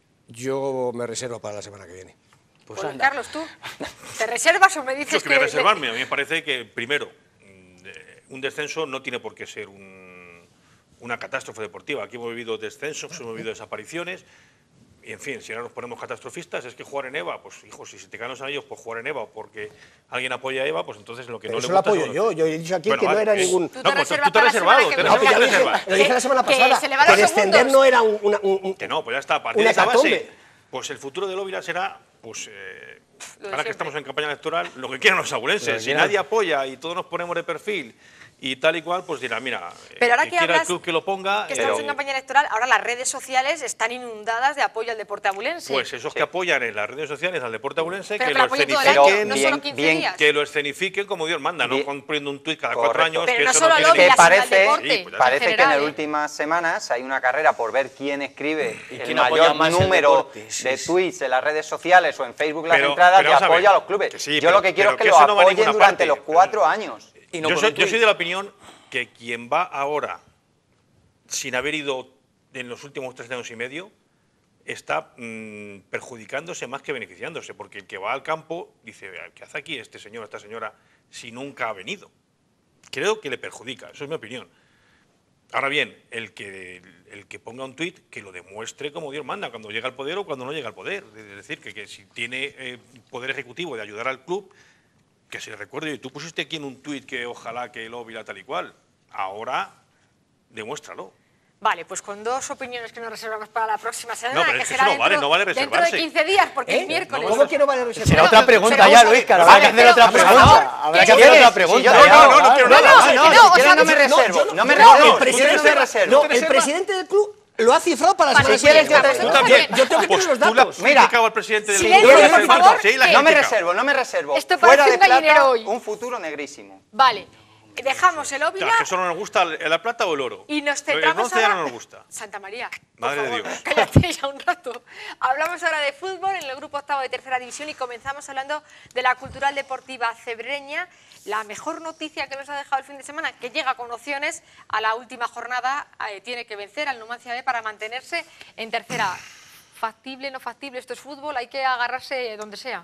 Yo me reservo para la semana que viene. Pues Pues, anda. Carlos, ¿tú? ¿Te reservas o me dices Yo que voy a que- reservarme. A mí me parece que, primero, mm, eh, un descenso no tiene por qué ser un- una catástrofe deportiva. Aquí hemos vivido descensos, hemos vivido desapariciones. Y, en fin, si ahora nos ponemos catastrofistas, es que jugar en EVA, pues, hijo, si se te caen los anillos por jugar en EVA o porque alguien apoya a EVA, pues entonces lo que Pero no eso le lo gusta... apoyo son- yo. Yo he dicho aquí Bueno, que no vale, era eh, ningún... Tú te No, pues tú, reservas tú te has para la semana reservado, que te viene. No, que ya lo dije, reservas. lo dije la semana Que pasada. se le van Que los descender segundos. no era un, una- un- un- Que no, pues ya está, a partir una de esa base, hecatombe. pues el futuro del Ávila será, pues, eh, Lo de ahora siempre. que estamos en campaña electoral, lo que quieran los Lo abulenses. que Si quieran. nadie apoya y todos nos ponemos de perfil y tal y cual, pues dirán, mira, eh, Pero ahora que que quiera el hablas club que lo ponga... que estamos eh, en campaña electoral, ahora las redes sociales están inundadas de apoyo al deporte abulense. Pues esos que apoyan en las redes sociales al deporte abulense, Pero que que lo lo apoyen todo el escenifiquen, año, no bien- solo quince bien- días. que lo escenifiquen como Dios manda, no Bien. con- poniendo un tuit cada cuatro Correcto. años, Pero que no eso solo no al tiene Ávila, Que sino al parece, deporte, Sí, pues ya en parece que en general, las ¿eh? últimas semanas hay una carrera por ver quién escribe ¿Y el quién apoya mayor más el número deporte? Sí, de sí. tweets en las redes sociales o en Facebook las Pero- entradas pero de vamos a ver, apoyo a los clubes. que sí, Yo pero- lo que quiero pero es que, que lo eso no va a apoyen ninguna durante parte. los cuatro años. Y no yo, por soy, un yo soy tuit. de la opinión que quien va ahora, sin haber ido en los últimos tres años y medio, está mmm, perjudicándose más que beneficiándose, porque el que va al campo dice, ¿qué hace aquí este señor, esta señora, si nunca ha venido? Creo que le perjudica, eso es mi opinión. Ahora bien, el que, el que ponga un tuit, que lo demuestre como Dios manda, cuando llega al poder o cuando no llega al poder. Es decir, que, que si tiene eh, poder ejecutivo de ayudar al club, que se le recuerde, tú pusiste aquí en un tuit que ojalá que el Óvila tal y cual. Ahora, demuéstralo. Vale, pues con dos opiniones que nos reservamos para la próxima semana, no, pero que es que será eso no vale, dentro, no vale dentro reservarse. de quince días, porque ¿Eh? es miércoles. ¿Cómo que no vale reservarse? Será otra pregunta pero ya, vamos a Luis, ver, habrá vale, que hacer pero otra vamos a pregunta. ver, Habrá ¿qué que hacer quieres? otra pregunta. Si yo- ya. no, no, no quiero No, nada. no, No, no, no, o si sea, quieres no me no, reservo. yo no- No me no, reservo. el No, presidente- no me reservo. No, el presidente del club lo ha cifrado para la Para semana si quieres, siguiente. yo te- Tú también. Yo tengo que Pues tener los tú la datos. has Mira, criticado al presidente del silencio, club. por favor, Sí, la has No me criticado. reservo, no me reservo. Esto Fuera parece de un gallinero plata, hoy. un futuro negrísimo. Vale, dejamos el Claro, Óvila es que solo nos gusta el- la plata o el oro. y nos El centramos bronce ya ahora... no nos gusta. Santa María, por Madre de favor, Dios. cállate ya un rato. Hablamos ahora de fútbol en el grupo octavo de tercera división y comenzamos hablando de la Cultural Deportiva Cebreña. La mejor noticia que nos ha dejado el fin de semana, que llega con opciones a la última jornada, eh, tiene que vencer al Numancia B para mantenerse en tercera. Factible, no factible, esto es fútbol, hay que agarrarse donde sea.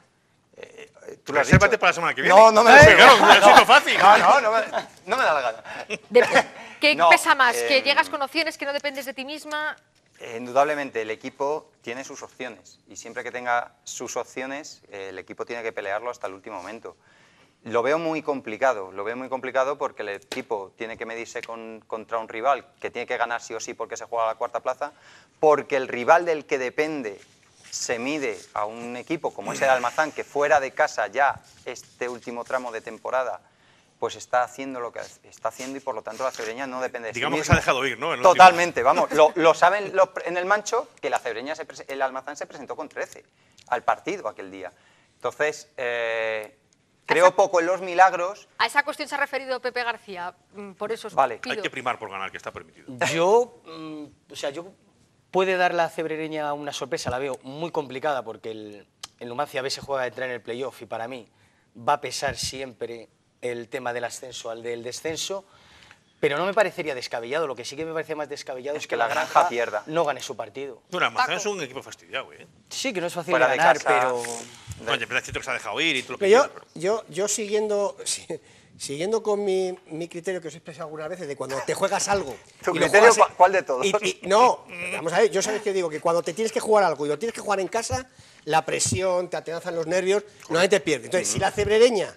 Tú lo has Resérvate dicho. para la semana que viene. No, no me Sí, da claro, ha sido fácil. No, no, no me, no me da la gana. De- ¿Qué No, pesa más? ¿Que eh, llegas con opciones, que no dependes de ti misma? Eh, Indudablemente, el equipo tiene sus opciones y siempre que tenga sus opciones, eh, el equipo tiene que pelearlo hasta el último momento. Lo veo muy complicado, lo veo muy complicado porque el equipo tiene que medirse con, contra un rival que tiene que ganar sí o sí porque se juega a la cuarta plaza, porque el rival del que depende se mide a un equipo como es el Almazán, que fuera de casa ya este último tramo de temporada pues está haciendo lo que está haciendo y por lo tanto la Cebreña no depende de sí Digamos que mismo. se ha dejado ir, ¿no? En el Totalmente, vamos, lo, lo saben los- en el Mancho que la Cebreña, se prese- el Almazán se presentó con trece al partido aquel día. Entonces, eh, creo poco en los milagros. A esa cuestión se ha referido Pepe García, mm, por eso os Vale. pido. Hay que primar por ganar, que está permitido. Yo, mm, o sea, yo puede dar la Cebrereña una sorpresa, la veo muy complicada porque el, el Numancia B se juega a entrar en el playoff y para mí va a pesar siempre el tema del ascenso al del descenso, pero no me parecería descabellado. Lo que sí que me parece más descabellado es, que la Granja pierda. no gane su partido. Bueno, Almazán es un equipo fastidiado, ¿eh? Sí, que no es fácil Fuera de de ganar, casa. pero... Oye, pero es cierto que se ha dejado ir y todo lo que Pero yo, quieras, pero- yo, yo siguiendo, si- siguiendo con mi, mi criterio que os he expresado algunas veces de cuando te juegas algo. ¿Tu y lo criterio juegas- cuál de todos? y- y- no, vamos a ver, yo sabes que digo que cuando te tienes que jugar algo y lo tienes que jugar en casa, la presión, te atenazan los nervios, normalmente pierdes. Entonces, si la Cebrereña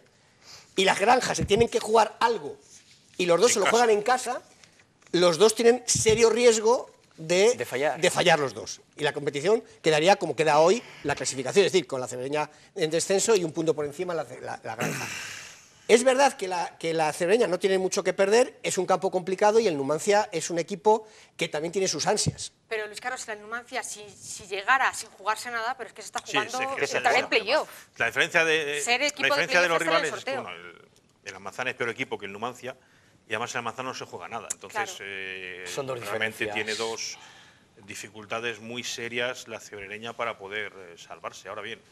y las Granjas se tienen que jugar algo y los dos En se lo casa. juegan en casa, los dos tienen serio riesgo de, De fallar. de fallar los dos. Y la competición quedaría como queda hoy la clasificación, es decir, con la Cebreña en descenso y un punto por encima la, la- la Granja. Es verdad que la, que la Cebreña no tiene mucho que perder, es un campo complicado y el Numancia es un equipo que también tiene sus ansias. Pero Luis Carlos, la Numancia, si, si llegara sin jugarse nada, pero es que se está Sí, jugando sí, que se entrar en juega. playoff. La diferencia de, Ser equipo la de diferencia de los playoff está en el rivales es que sorteo. bueno, el, el Almazán es peor equipo que el Numancia y además el Almazán no se juega nada. Entonces, Claro. eh, Son dos realmente diferencias. tiene dos dificultades muy serias la cebrereña para poder eh, salvarse. Ahora bien,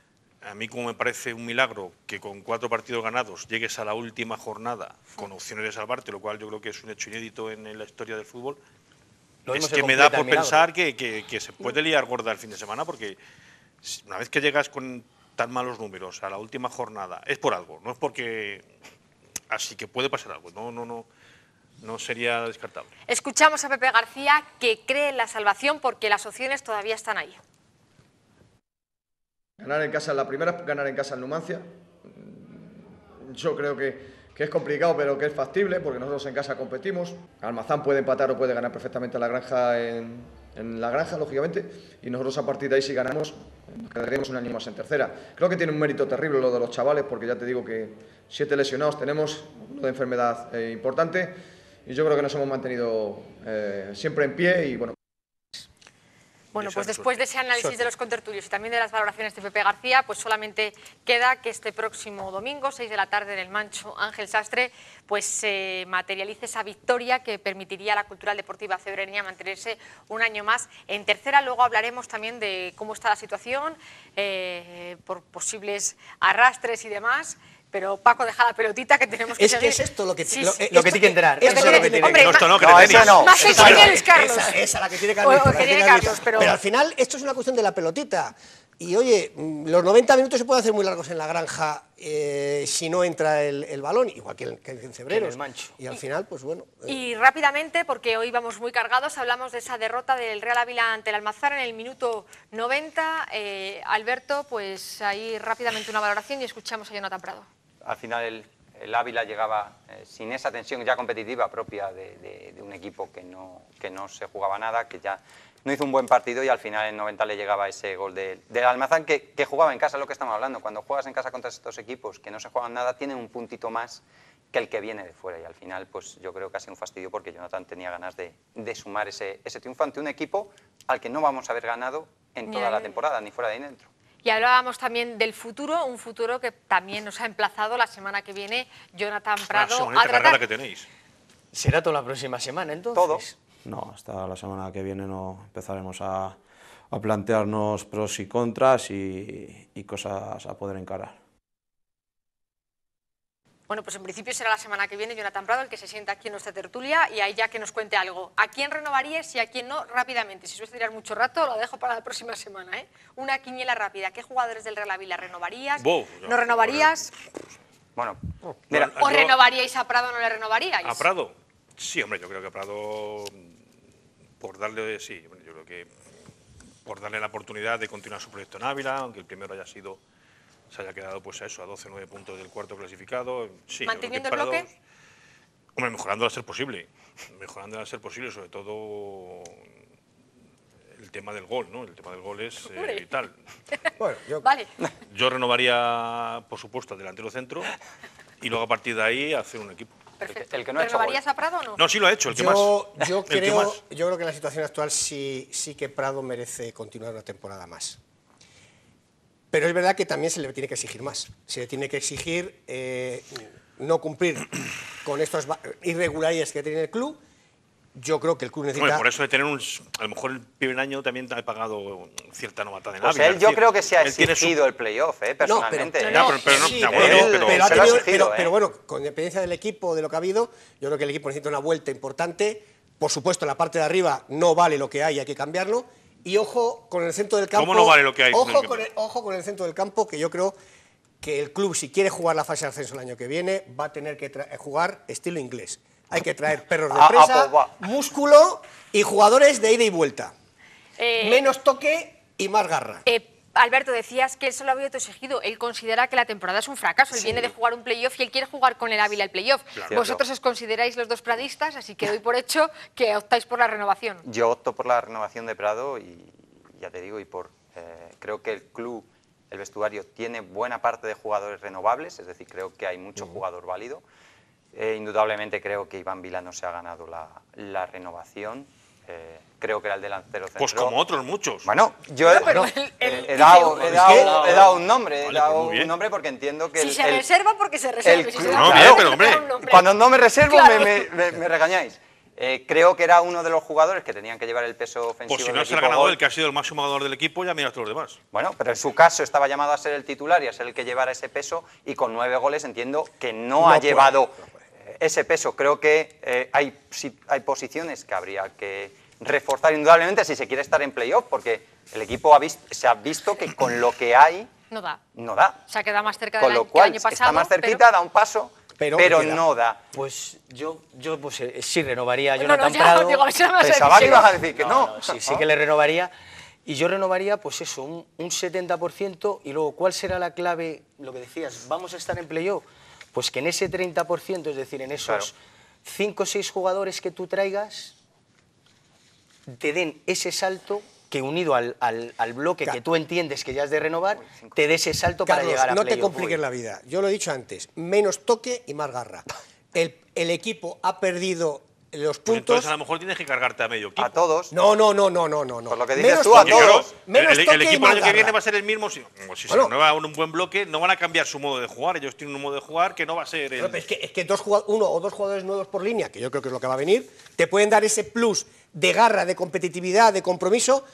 a mí como me parece un milagro que con cuatro partidos ganados llegues a la última jornada con opciones de salvarte, lo cual yo creo que es un hecho inédito en, en la historia del fútbol. Lo Es mismo se que me da completa por el milagro. pensar que, que- que se puede liar gorda el fin de semana porque si- una vez que llegas con tan malos números a la última jornada, es por algo, no es porque... Así que puede pasar algo, no, no, no, no sería descartable. Escuchamos a Pepe García, que cree en la salvación porque las opciones todavía están ahí. Ganar en casa, la primera es ganar en casa al Numancia. Yo creo que, que es complicado, pero que es factible, porque nosotros en casa competimos. Almazán puede empatar o puede ganar perfectamente a la Granja en, en la Granja, lógicamente, y nosotros a partir de ahí, si ganamos, nos quedaremos un año más en tercera. Creo que tiene un mérito terrible lo de los chavales, porque ya te digo que siete lesionados tenemos, uno de enfermedad eh, importante, y yo creo que nos hemos mantenido eh, siempre en pie y bueno. Bueno, Y pues suerte, después de ese análisis de los contertulios y también de las valoraciones de Pepe García, pues solamente queda que este próximo domingo, seis de la tarde, en el Mancho Ángel Sastre, pues se materialice esa victoria que permitiría a la Cultural Deportiva Cebrereña mantenerse un año más en tercera. Luego hablaremos también de cómo está la situación, eh, por posibles arrastres y demás. Pero Paco, deja la pelotita que tenemos que Es seguir. que es esto lo que, Sí, lo, sí. eh, Lo que esto tiene que entrar. esto Eso es es lo que tiene Hombre, que No, esto no, que No, de eso tenis. no. Más eso excepcionales, no. Carlos. Esa, esa, la que tiene Carlos. O- o la que que tiene tiene Carlos, Carlos. pero- Pero al final esto es una cuestión de la pelotita. Y oye, mm, los noventa minutos se pueden hacer muy largos en la granja eh, si no entra el, el balón, igual que, el, que en Cebreros. el Mancho. Y al final, pues bueno. eh, Y rápidamente, porque hoy vamos muy cargados, hablamos de esa derrota del Real Ávila ante el Almazar en el minuto noventa. Eh, Alberto, pues ahí rápidamente una valoración y escuchamos a Jonathan Prado. Al final el, el Ávila llegaba eh, sin esa tensión ya competitiva propia de, de- de un equipo que no, que no se jugaba nada, que ya no hizo un buen partido y al final en noventa le llegaba ese gol de- del Almazán que, que jugaba en casa, es lo que estamos hablando. Cuando juegas en casa contra estos equipos que no se juegan nada, tienen un puntito más que el que viene de fuera y al final pues yo creo que ha sido un fastidio porque Jonathan tenía ganas de, de sumar ese, ese triunfo ante un equipo al que no vamos a haber ganado en Ni toda ahí la ni- temporada, ni fuera de ahí dentro. Y hablábamos también del futuro, un futuro que también nos ha emplazado la semana que viene Jonathan Una Prado a semanita cargada tratar. que tenéis. Será toda la próxima semana, entonces. Todo. No, hasta la semana que viene no empezaremos a, a plantearnos pros y contras y, y cosas a poder encarar. Bueno, pues en principio será la semana que viene Jonathan Prado el que se sienta aquí en nuestra tertulia y ahí ya que nos cuente algo. ¿A quién renovarías y a quién no? Rápidamente. Si suele tirar mucho rato, lo dejo para la próxima semana, ¿eh? Una quiniela rápida. ¿Qué jugadores del Real Ávila renovarías? Bof, ¿No no, renovarías? Bueno, mira, ¿O Yo- renovaríais a Prado o no le renovaríais? ¿A Prado? Sí, hombre, yo creo que a Prado, por darle, sí, yo creo que por darle la oportunidad de continuar su proyecto en Ávila, aunque el primero haya sido, se haya quedado pues a eso, a doce nueve puntos del cuarto clasificado. Sí, yo creo que ¿Manteniendo el Prado- bloque? Hombre, mejorando al ser posible, mejorando al ser posible, sobre todo el tema del gol, ¿no? El tema del gol es eh, Hombre. vital. bueno, yo, Vale. Yo renovaría, por supuesto, al delantero centro y luego a partir de ahí hacer un equipo. Perfecto. el que no ha hecho ¿Renovarías a Prado o no? No, sí lo ha hecho, el que yo, más. yo El que creo, más. yo creo que en la situación actual sí, sí que Prado merece continuar una temporada más. Pero es verdad que también se le tiene que exigir más. Se le tiene que exigir eh, no cumplir con estas va- irregularidades que tiene el club. Yo creo que el club necesita... Hombre, por eso de tener un. A lo mejor el primer año también ha pagado cierta novatada en pues Ávila, él es yo decir, creo que se ha él tiene su- exigido el playoff, eh, personalmente. No, Ya, pero- pero no- sí, de acuerdo, pero, pero- pero ha se lo ha tenido- exigido, pero- ¿eh? pero bueno, con dependencia del equipo, de lo que ha habido, yo creo que el equipo necesita una vuelta importante. Por supuesto, la parte de arriba no vale lo que hay, hay que cambiarlo. Y ojo con el centro del campo. ¿Cómo no vale lo que hay? Ojo No hay que con el, cambiar. ojo con el centro del campo, que yo creo que el club, si quiere jugar la fase de ascenso el año que viene, va a tener que tra- jugar estilo inglés. Hay que traer perros de Ah, ah, presa, pues va. músculo y jugadores de ida y vuelta. Eh, Menos toque y más garra. Eh, Alberto, decías que él solo había autoexigido. Él considera que la temporada es un fracaso. Él viene de jugar un playoff y él quiere jugar con el Ávila el playoff. Claro. Vosotros os consideráis los dos pradistas, así que doy por hecho que optáis por la renovación. Yo opto por la renovación de Prado y ya te digo, y por eh, creo que el club, el vestuario, tiene buena parte de jugadores renovables, es decir, creo que hay mucho jugador válido. Eh, indudablemente creo que Iván Vila no se ha ganado la, la renovación. Eh, creo que era el delantero centro. Pues como otros muchos. Bueno, yo he, pero he- el- el- he dado, he ¿Es dado- que? he dado un nombre, he Vale, dado pues muy bien. un nombre porque entiendo que Si el, se el- reserva, porque se reserva. el Si se club- da No, un bien, nombre, pero, hombre, da un nombre. cuando no me reservo Claro. me, me- me- me regañáis. Eh, creo que era uno de los jugadores que tenían que llevar el peso ofensivo Pues si del no es el equipo ganador, gol. el que ha sido el máximo ganador del equipo, ya miras todos los demás. Bueno, pero en su caso estaba llamado a ser el titular y a ser el que llevara ese peso y con nueve goles entiendo que no, No ha puede, llevado no puede. eh, ese peso. Creo que eh, hay, sí, hay posiciones que habría que reforzar indudablemente si se quiere estar en playoff porque el equipo ha vis- se ha visto que con lo que hay No da. no da. O sea, queda más cerca Con del lo año, que el cual año pasado. está más cerquita, pero- da un paso, Pero pero, queda. no da. Pues yo, yo pues, eh, sí renovaría a No, no, Jonathan ya, Prado. digo, a ver si no me vas a decir Pensaba que que no. ibas a decir que no. sí, sí que le renovaría. Y yo renovaría, pues eso, un, un setenta por ciento. Y luego, ¿cuál será la clave? Lo que decías, ¿vamos a estar en playoff? Pues que en ese treinta por ciento, es decir, en esos Claro. cinco o seis jugadores que tú traigas, te den ese salto que unido al, al- al bloque Claro. que tú entiendes que ya has de renovar, te dé ese salto para Carlos, llegar a no te playoff. compliques la vida. Yo lo he dicho antes, menos toque y más garra. El, el equipo ha perdido los Pues puntos. entonces a lo mejor tienes que cargarte a medio equipo. A todos. No, no, no, no, no, no. no. Por lo que dices Menos tú, a toque, Porque, todos. claro, menos el, el toque y equipo más el año que viene garra. va a ser el mismo. Si, como si Bueno. se renueva un buen bloque, no van a cambiar su modo de jugar. Ellos tienen un modo de jugar que no va a ser el. Bueno, pero es que, es que dos jugad- uno o dos jugadores nuevos por línea, que yo creo que es lo que va a venir, te pueden dar ese plus de garra, de competitividad, de compromiso,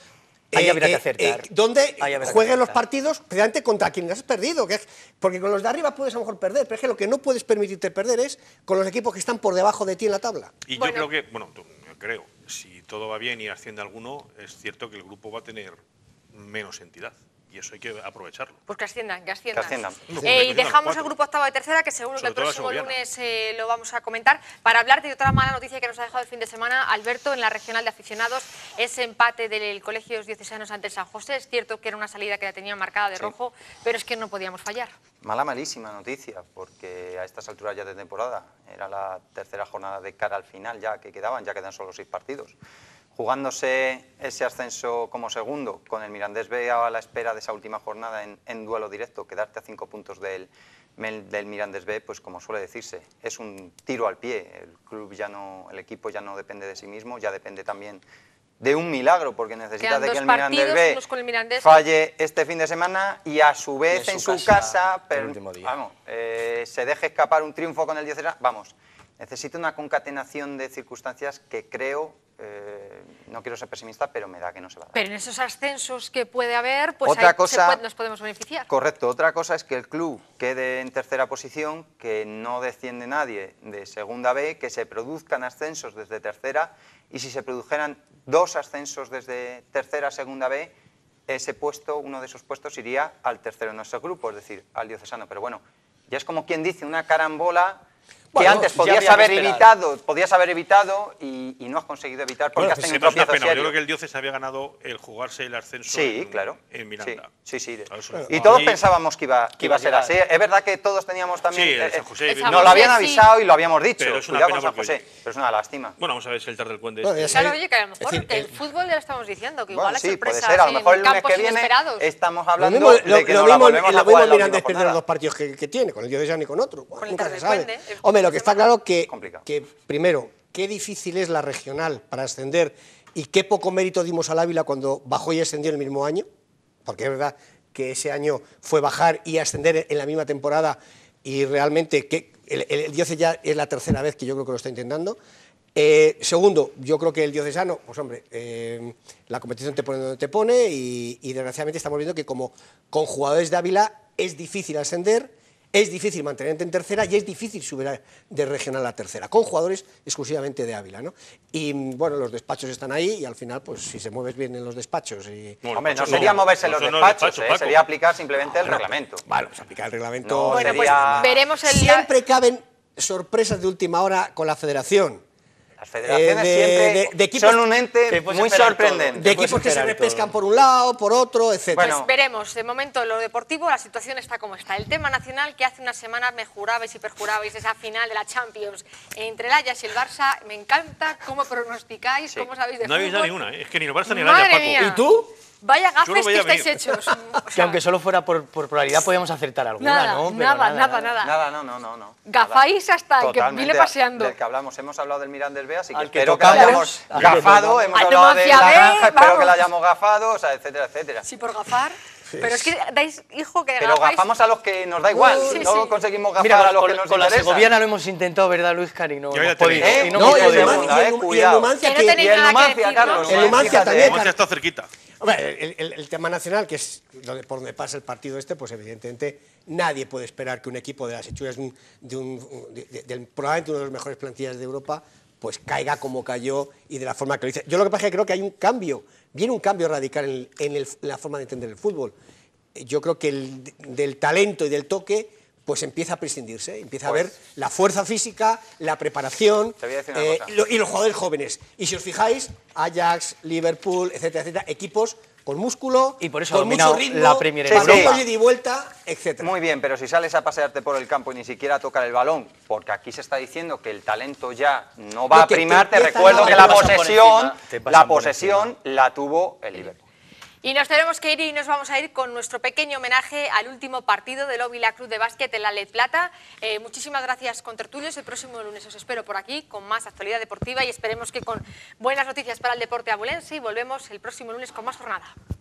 Ahí eh, habrá que eh, acertar. eh, donde Ahí habrá que jueguen los acertar. partidos precisamente contra quienes has perdido. Que es, porque con los de arriba puedes a lo mejor perder, pero es que lo que no puedes permitirte perder es con los equipos que están por debajo de ti en la tabla. Y Bueno. yo creo que, bueno, yo creo, si todo va bien y asciende alguno, es cierto que el grupo va a tener menos entidad. Y eso hay que aprovecharlo. Pues que asciendan, que asciendan. Que asciendan. No, Eh, que y asciendan dejamos los el cuatro. grupo octavo de tercera, que seguro Sobre que el todo la próximo segoviana. lunes eh, lo vamos a comentar, para hablar de otra mala noticia que nos ha dejado el fin de semana Alberto en la regional de aficionados, ese empate del Colegios Diocesanos ante el San José. Es cierto que era una salida que la tenía marcada de Sí. rojo, pero es que no podíamos fallar. Mala, malísima noticia, porque a estas alturas ya de temporada era la tercera jornada de cara al final ya que quedaban, ya quedan solo seis partidos. Jugándose ese ascenso como segundo, con el Mirandés B a la espera de esa última jornada en, en duelo directo, quedarte a cinco puntos del, del Mirandés B, pues como suele decirse, es un tiro al pie. El club ya no, el equipo ya no depende de sí mismo, ya depende también de un milagro, porque necesita Quedan de que dos el Mirandés partidos, B unos con el Mirandés. falle este fin de semana y a su vez en en su su, casa, casa, el pero, último día. vamos, eh, se deje escapar un triunfo con el Diocesano. Vamos, necesita una concatenación de circunstancias que creo, eh, no quiero ser pesimista, pero me da que no se va a dar. Pero en esos ascensos que puede haber, pues Otra ahí cosa- se puede- nos podemos beneficiar. Correcto, otra cosa es que el club quede en tercera posición, que no desciende nadie de segunda B, que se produzcan ascensos desde tercera, y si se produjeran dos ascensos desde tercera a segunda B, ese puesto, uno de esos puestos iría al tercero de nuestro grupo, es decir, al Diocesano. Pero bueno, ya es como quien dice, una carambola que Bueno, antes ya podías había que haber esperar. evitado, podías haber evitado y, y no has conseguido evitar porque Bueno, has sí, tenido pero un es una tropiezo pena. Yo serio. creo que el Diócesis había ganado el jugarse el ascenso Sí, en, claro. en Miranda. Sí, sí, sí. Claro, eso- Y todos ahí- pensábamos que iba, que iba a ser así. Es verdad que todos teníamos también... Sí, el eh, San José, eh, San nos lo habían José, sí. avisado y lo habíamos dicho. Pero es una Cuidado pena con San porque- José. Pero es una lástima. Bueno, vamos a ver si el Tar del Cuende Bueno, este- ya Claro, oye, que a lo mejor Es decir, el el- fútbol ya lo estamos diciendo, que igual Bueno, hay sí, puede sorpresas ser. A lo mejor el en lunes campos que viene inesperados. estamos Lo hablando mismo, lo, de que lo nos la mismo, volvemos lo a jugar mismo en la Mirandés última pierde jornada. los partidos que, que tiene, con el Diocesano ni con otro. Bueno, Con el nunca Tar se del sabe. Cuende, el- Hombre, lo que está claro que, Complicado. que, primero, qué difícil es la regional para ascender y qué poco mérito dimos al Ávila cuando bajó y ascendió el mismo año, porque es verdad que ese año fue bajar y ascender en la misma temporada y realmente que el, el, el Diocesano ya es la tercera vez que yo creo que lo está intentando. Eh, segundo, yo creo que el Diocesano, pues hombre, eh, la competición te pone donde te pone y, y desgraciadamente estamos viendo que como con jugadores de Ávila es difícil ascender, es difícil mantenerte en tercera y es difícil subir a- de regional a tercera, con jugadores exclusivamente de Ávila, ¿no? Y bueno, los despachos están ahí y al final, pues si se mueves bien en los despachos y... Bueno, Hombre, no eso sería moverse no los son los despachos, despachos, ¿eh? Paco. Sería aplicar simplemente el reglamento. Vale, pues aplicar el reglamento... No, Bueno, pues sería- veremos el... Siempre caben sorpresas de última hora con la federación. Las federaciones Eh, de- siempre de- de equipos- son un ente que puedes muy esperar todo. sorprendente. De puedes equipos que se esperar y todo. repescan por un lado, por otro, etcétera. Bueno, Pues veremos, de momento en lo deportivo la situación está como está. El tema nacional, que hace unas semanas me jurabais y perjurabais esa final de la Champions entre el Ajax y el Barça, me encanta cómo pronosticáis, Sí. cómo sabéis de No habéis dado fútbol. ninguna, ¿eh? Es que ni el Barça ni el Madre Ajax, Paco. mía. ¿Y tú? Vaya Yo no gafes que veía estáis venir. hechos. O Que sea, aunque solo fuera por, por probabilidad podíamos acertar alguna, nada, ¿no? Pero nada, nada, nada. Nada, no, no, no. no. Gafáis Nada. hasta el que Totalmente viene paseando. Del que hablamos, hemos hablado del Mirandés B, así que Al que espero que, tocamos, la hayamos al que gafado, tocamos. hemos Al hablado de Numancia la B, granja, espero vamos. que la hayamos gafado, o sea, etcétera, etcétera. Sí, por gafar. Pero es que dais, hijo, que Pero gafáis. gafamos a los que nos da igual, Sí, no sí. conseguimos gafar Mira, a los con, que nos con la interesa. segoviana lo hemos intentado, ¿verdad, Luis Cari? No Yo ya hemos te podido. digo. Eh, Y no No, hemos y el podido. Numancia- eh, y el- y el cuidado. Numancia Que no que- tenéis Y el nada que Numancia, decir, Carlos, ¿no? El Numancia fíjate. también, Numancia está cerquita. Hombre, el, el- el tema nacional, que es donde, por donde pasa el partido este, pues evidentemente nadie puede esperar que un equipo de las hechuras de, un, de, un- de- de- del- probablemente uno de los mejores plantillas de Europa, pues caiga como cayó y de la forma que lo dice. Yo lo que pasa es que creo que hay un cambio, viene un cambio radical en, el- en el- en la forma de entender el fútbol. Yo creo que el, del talento y del toque pues empieza a prescindirse, empieza Pues- a ver la fuerza física, la preparación Te voy a decir una eh, cosa. lo- y los jugadores jóvenes. Y si os fijáis, Ajax, Liverpool, etcétera, etcétera, equipos con músculo, Y por eso ha con mucho dominado ritmo, la Premier en balón Europa. de ida y vuelta, etcétera. Muy bien, pero si sales a pasearte por el campo y ni siquiera a tocar el balón, porque aquí se está diciendo que el talento ya no va Lo a que te primar, te empiezan recuerdo a- que te la pasan por posesión, encima, te pasan la por posesión la tuvo el Liverpool. Y nos tenemos que ir y nos vamos a ir con nuestro pequeño homenaje al último partido del Ávila Club de Básquet en la Led Plata. Eh, muchísimas gracias, contertulios. El próximo lunes os espero por aquí con más actualidad deportiva y esperemos que con buenas noticias para el deporte abulense y volvemos el próximo lunes con más jornada.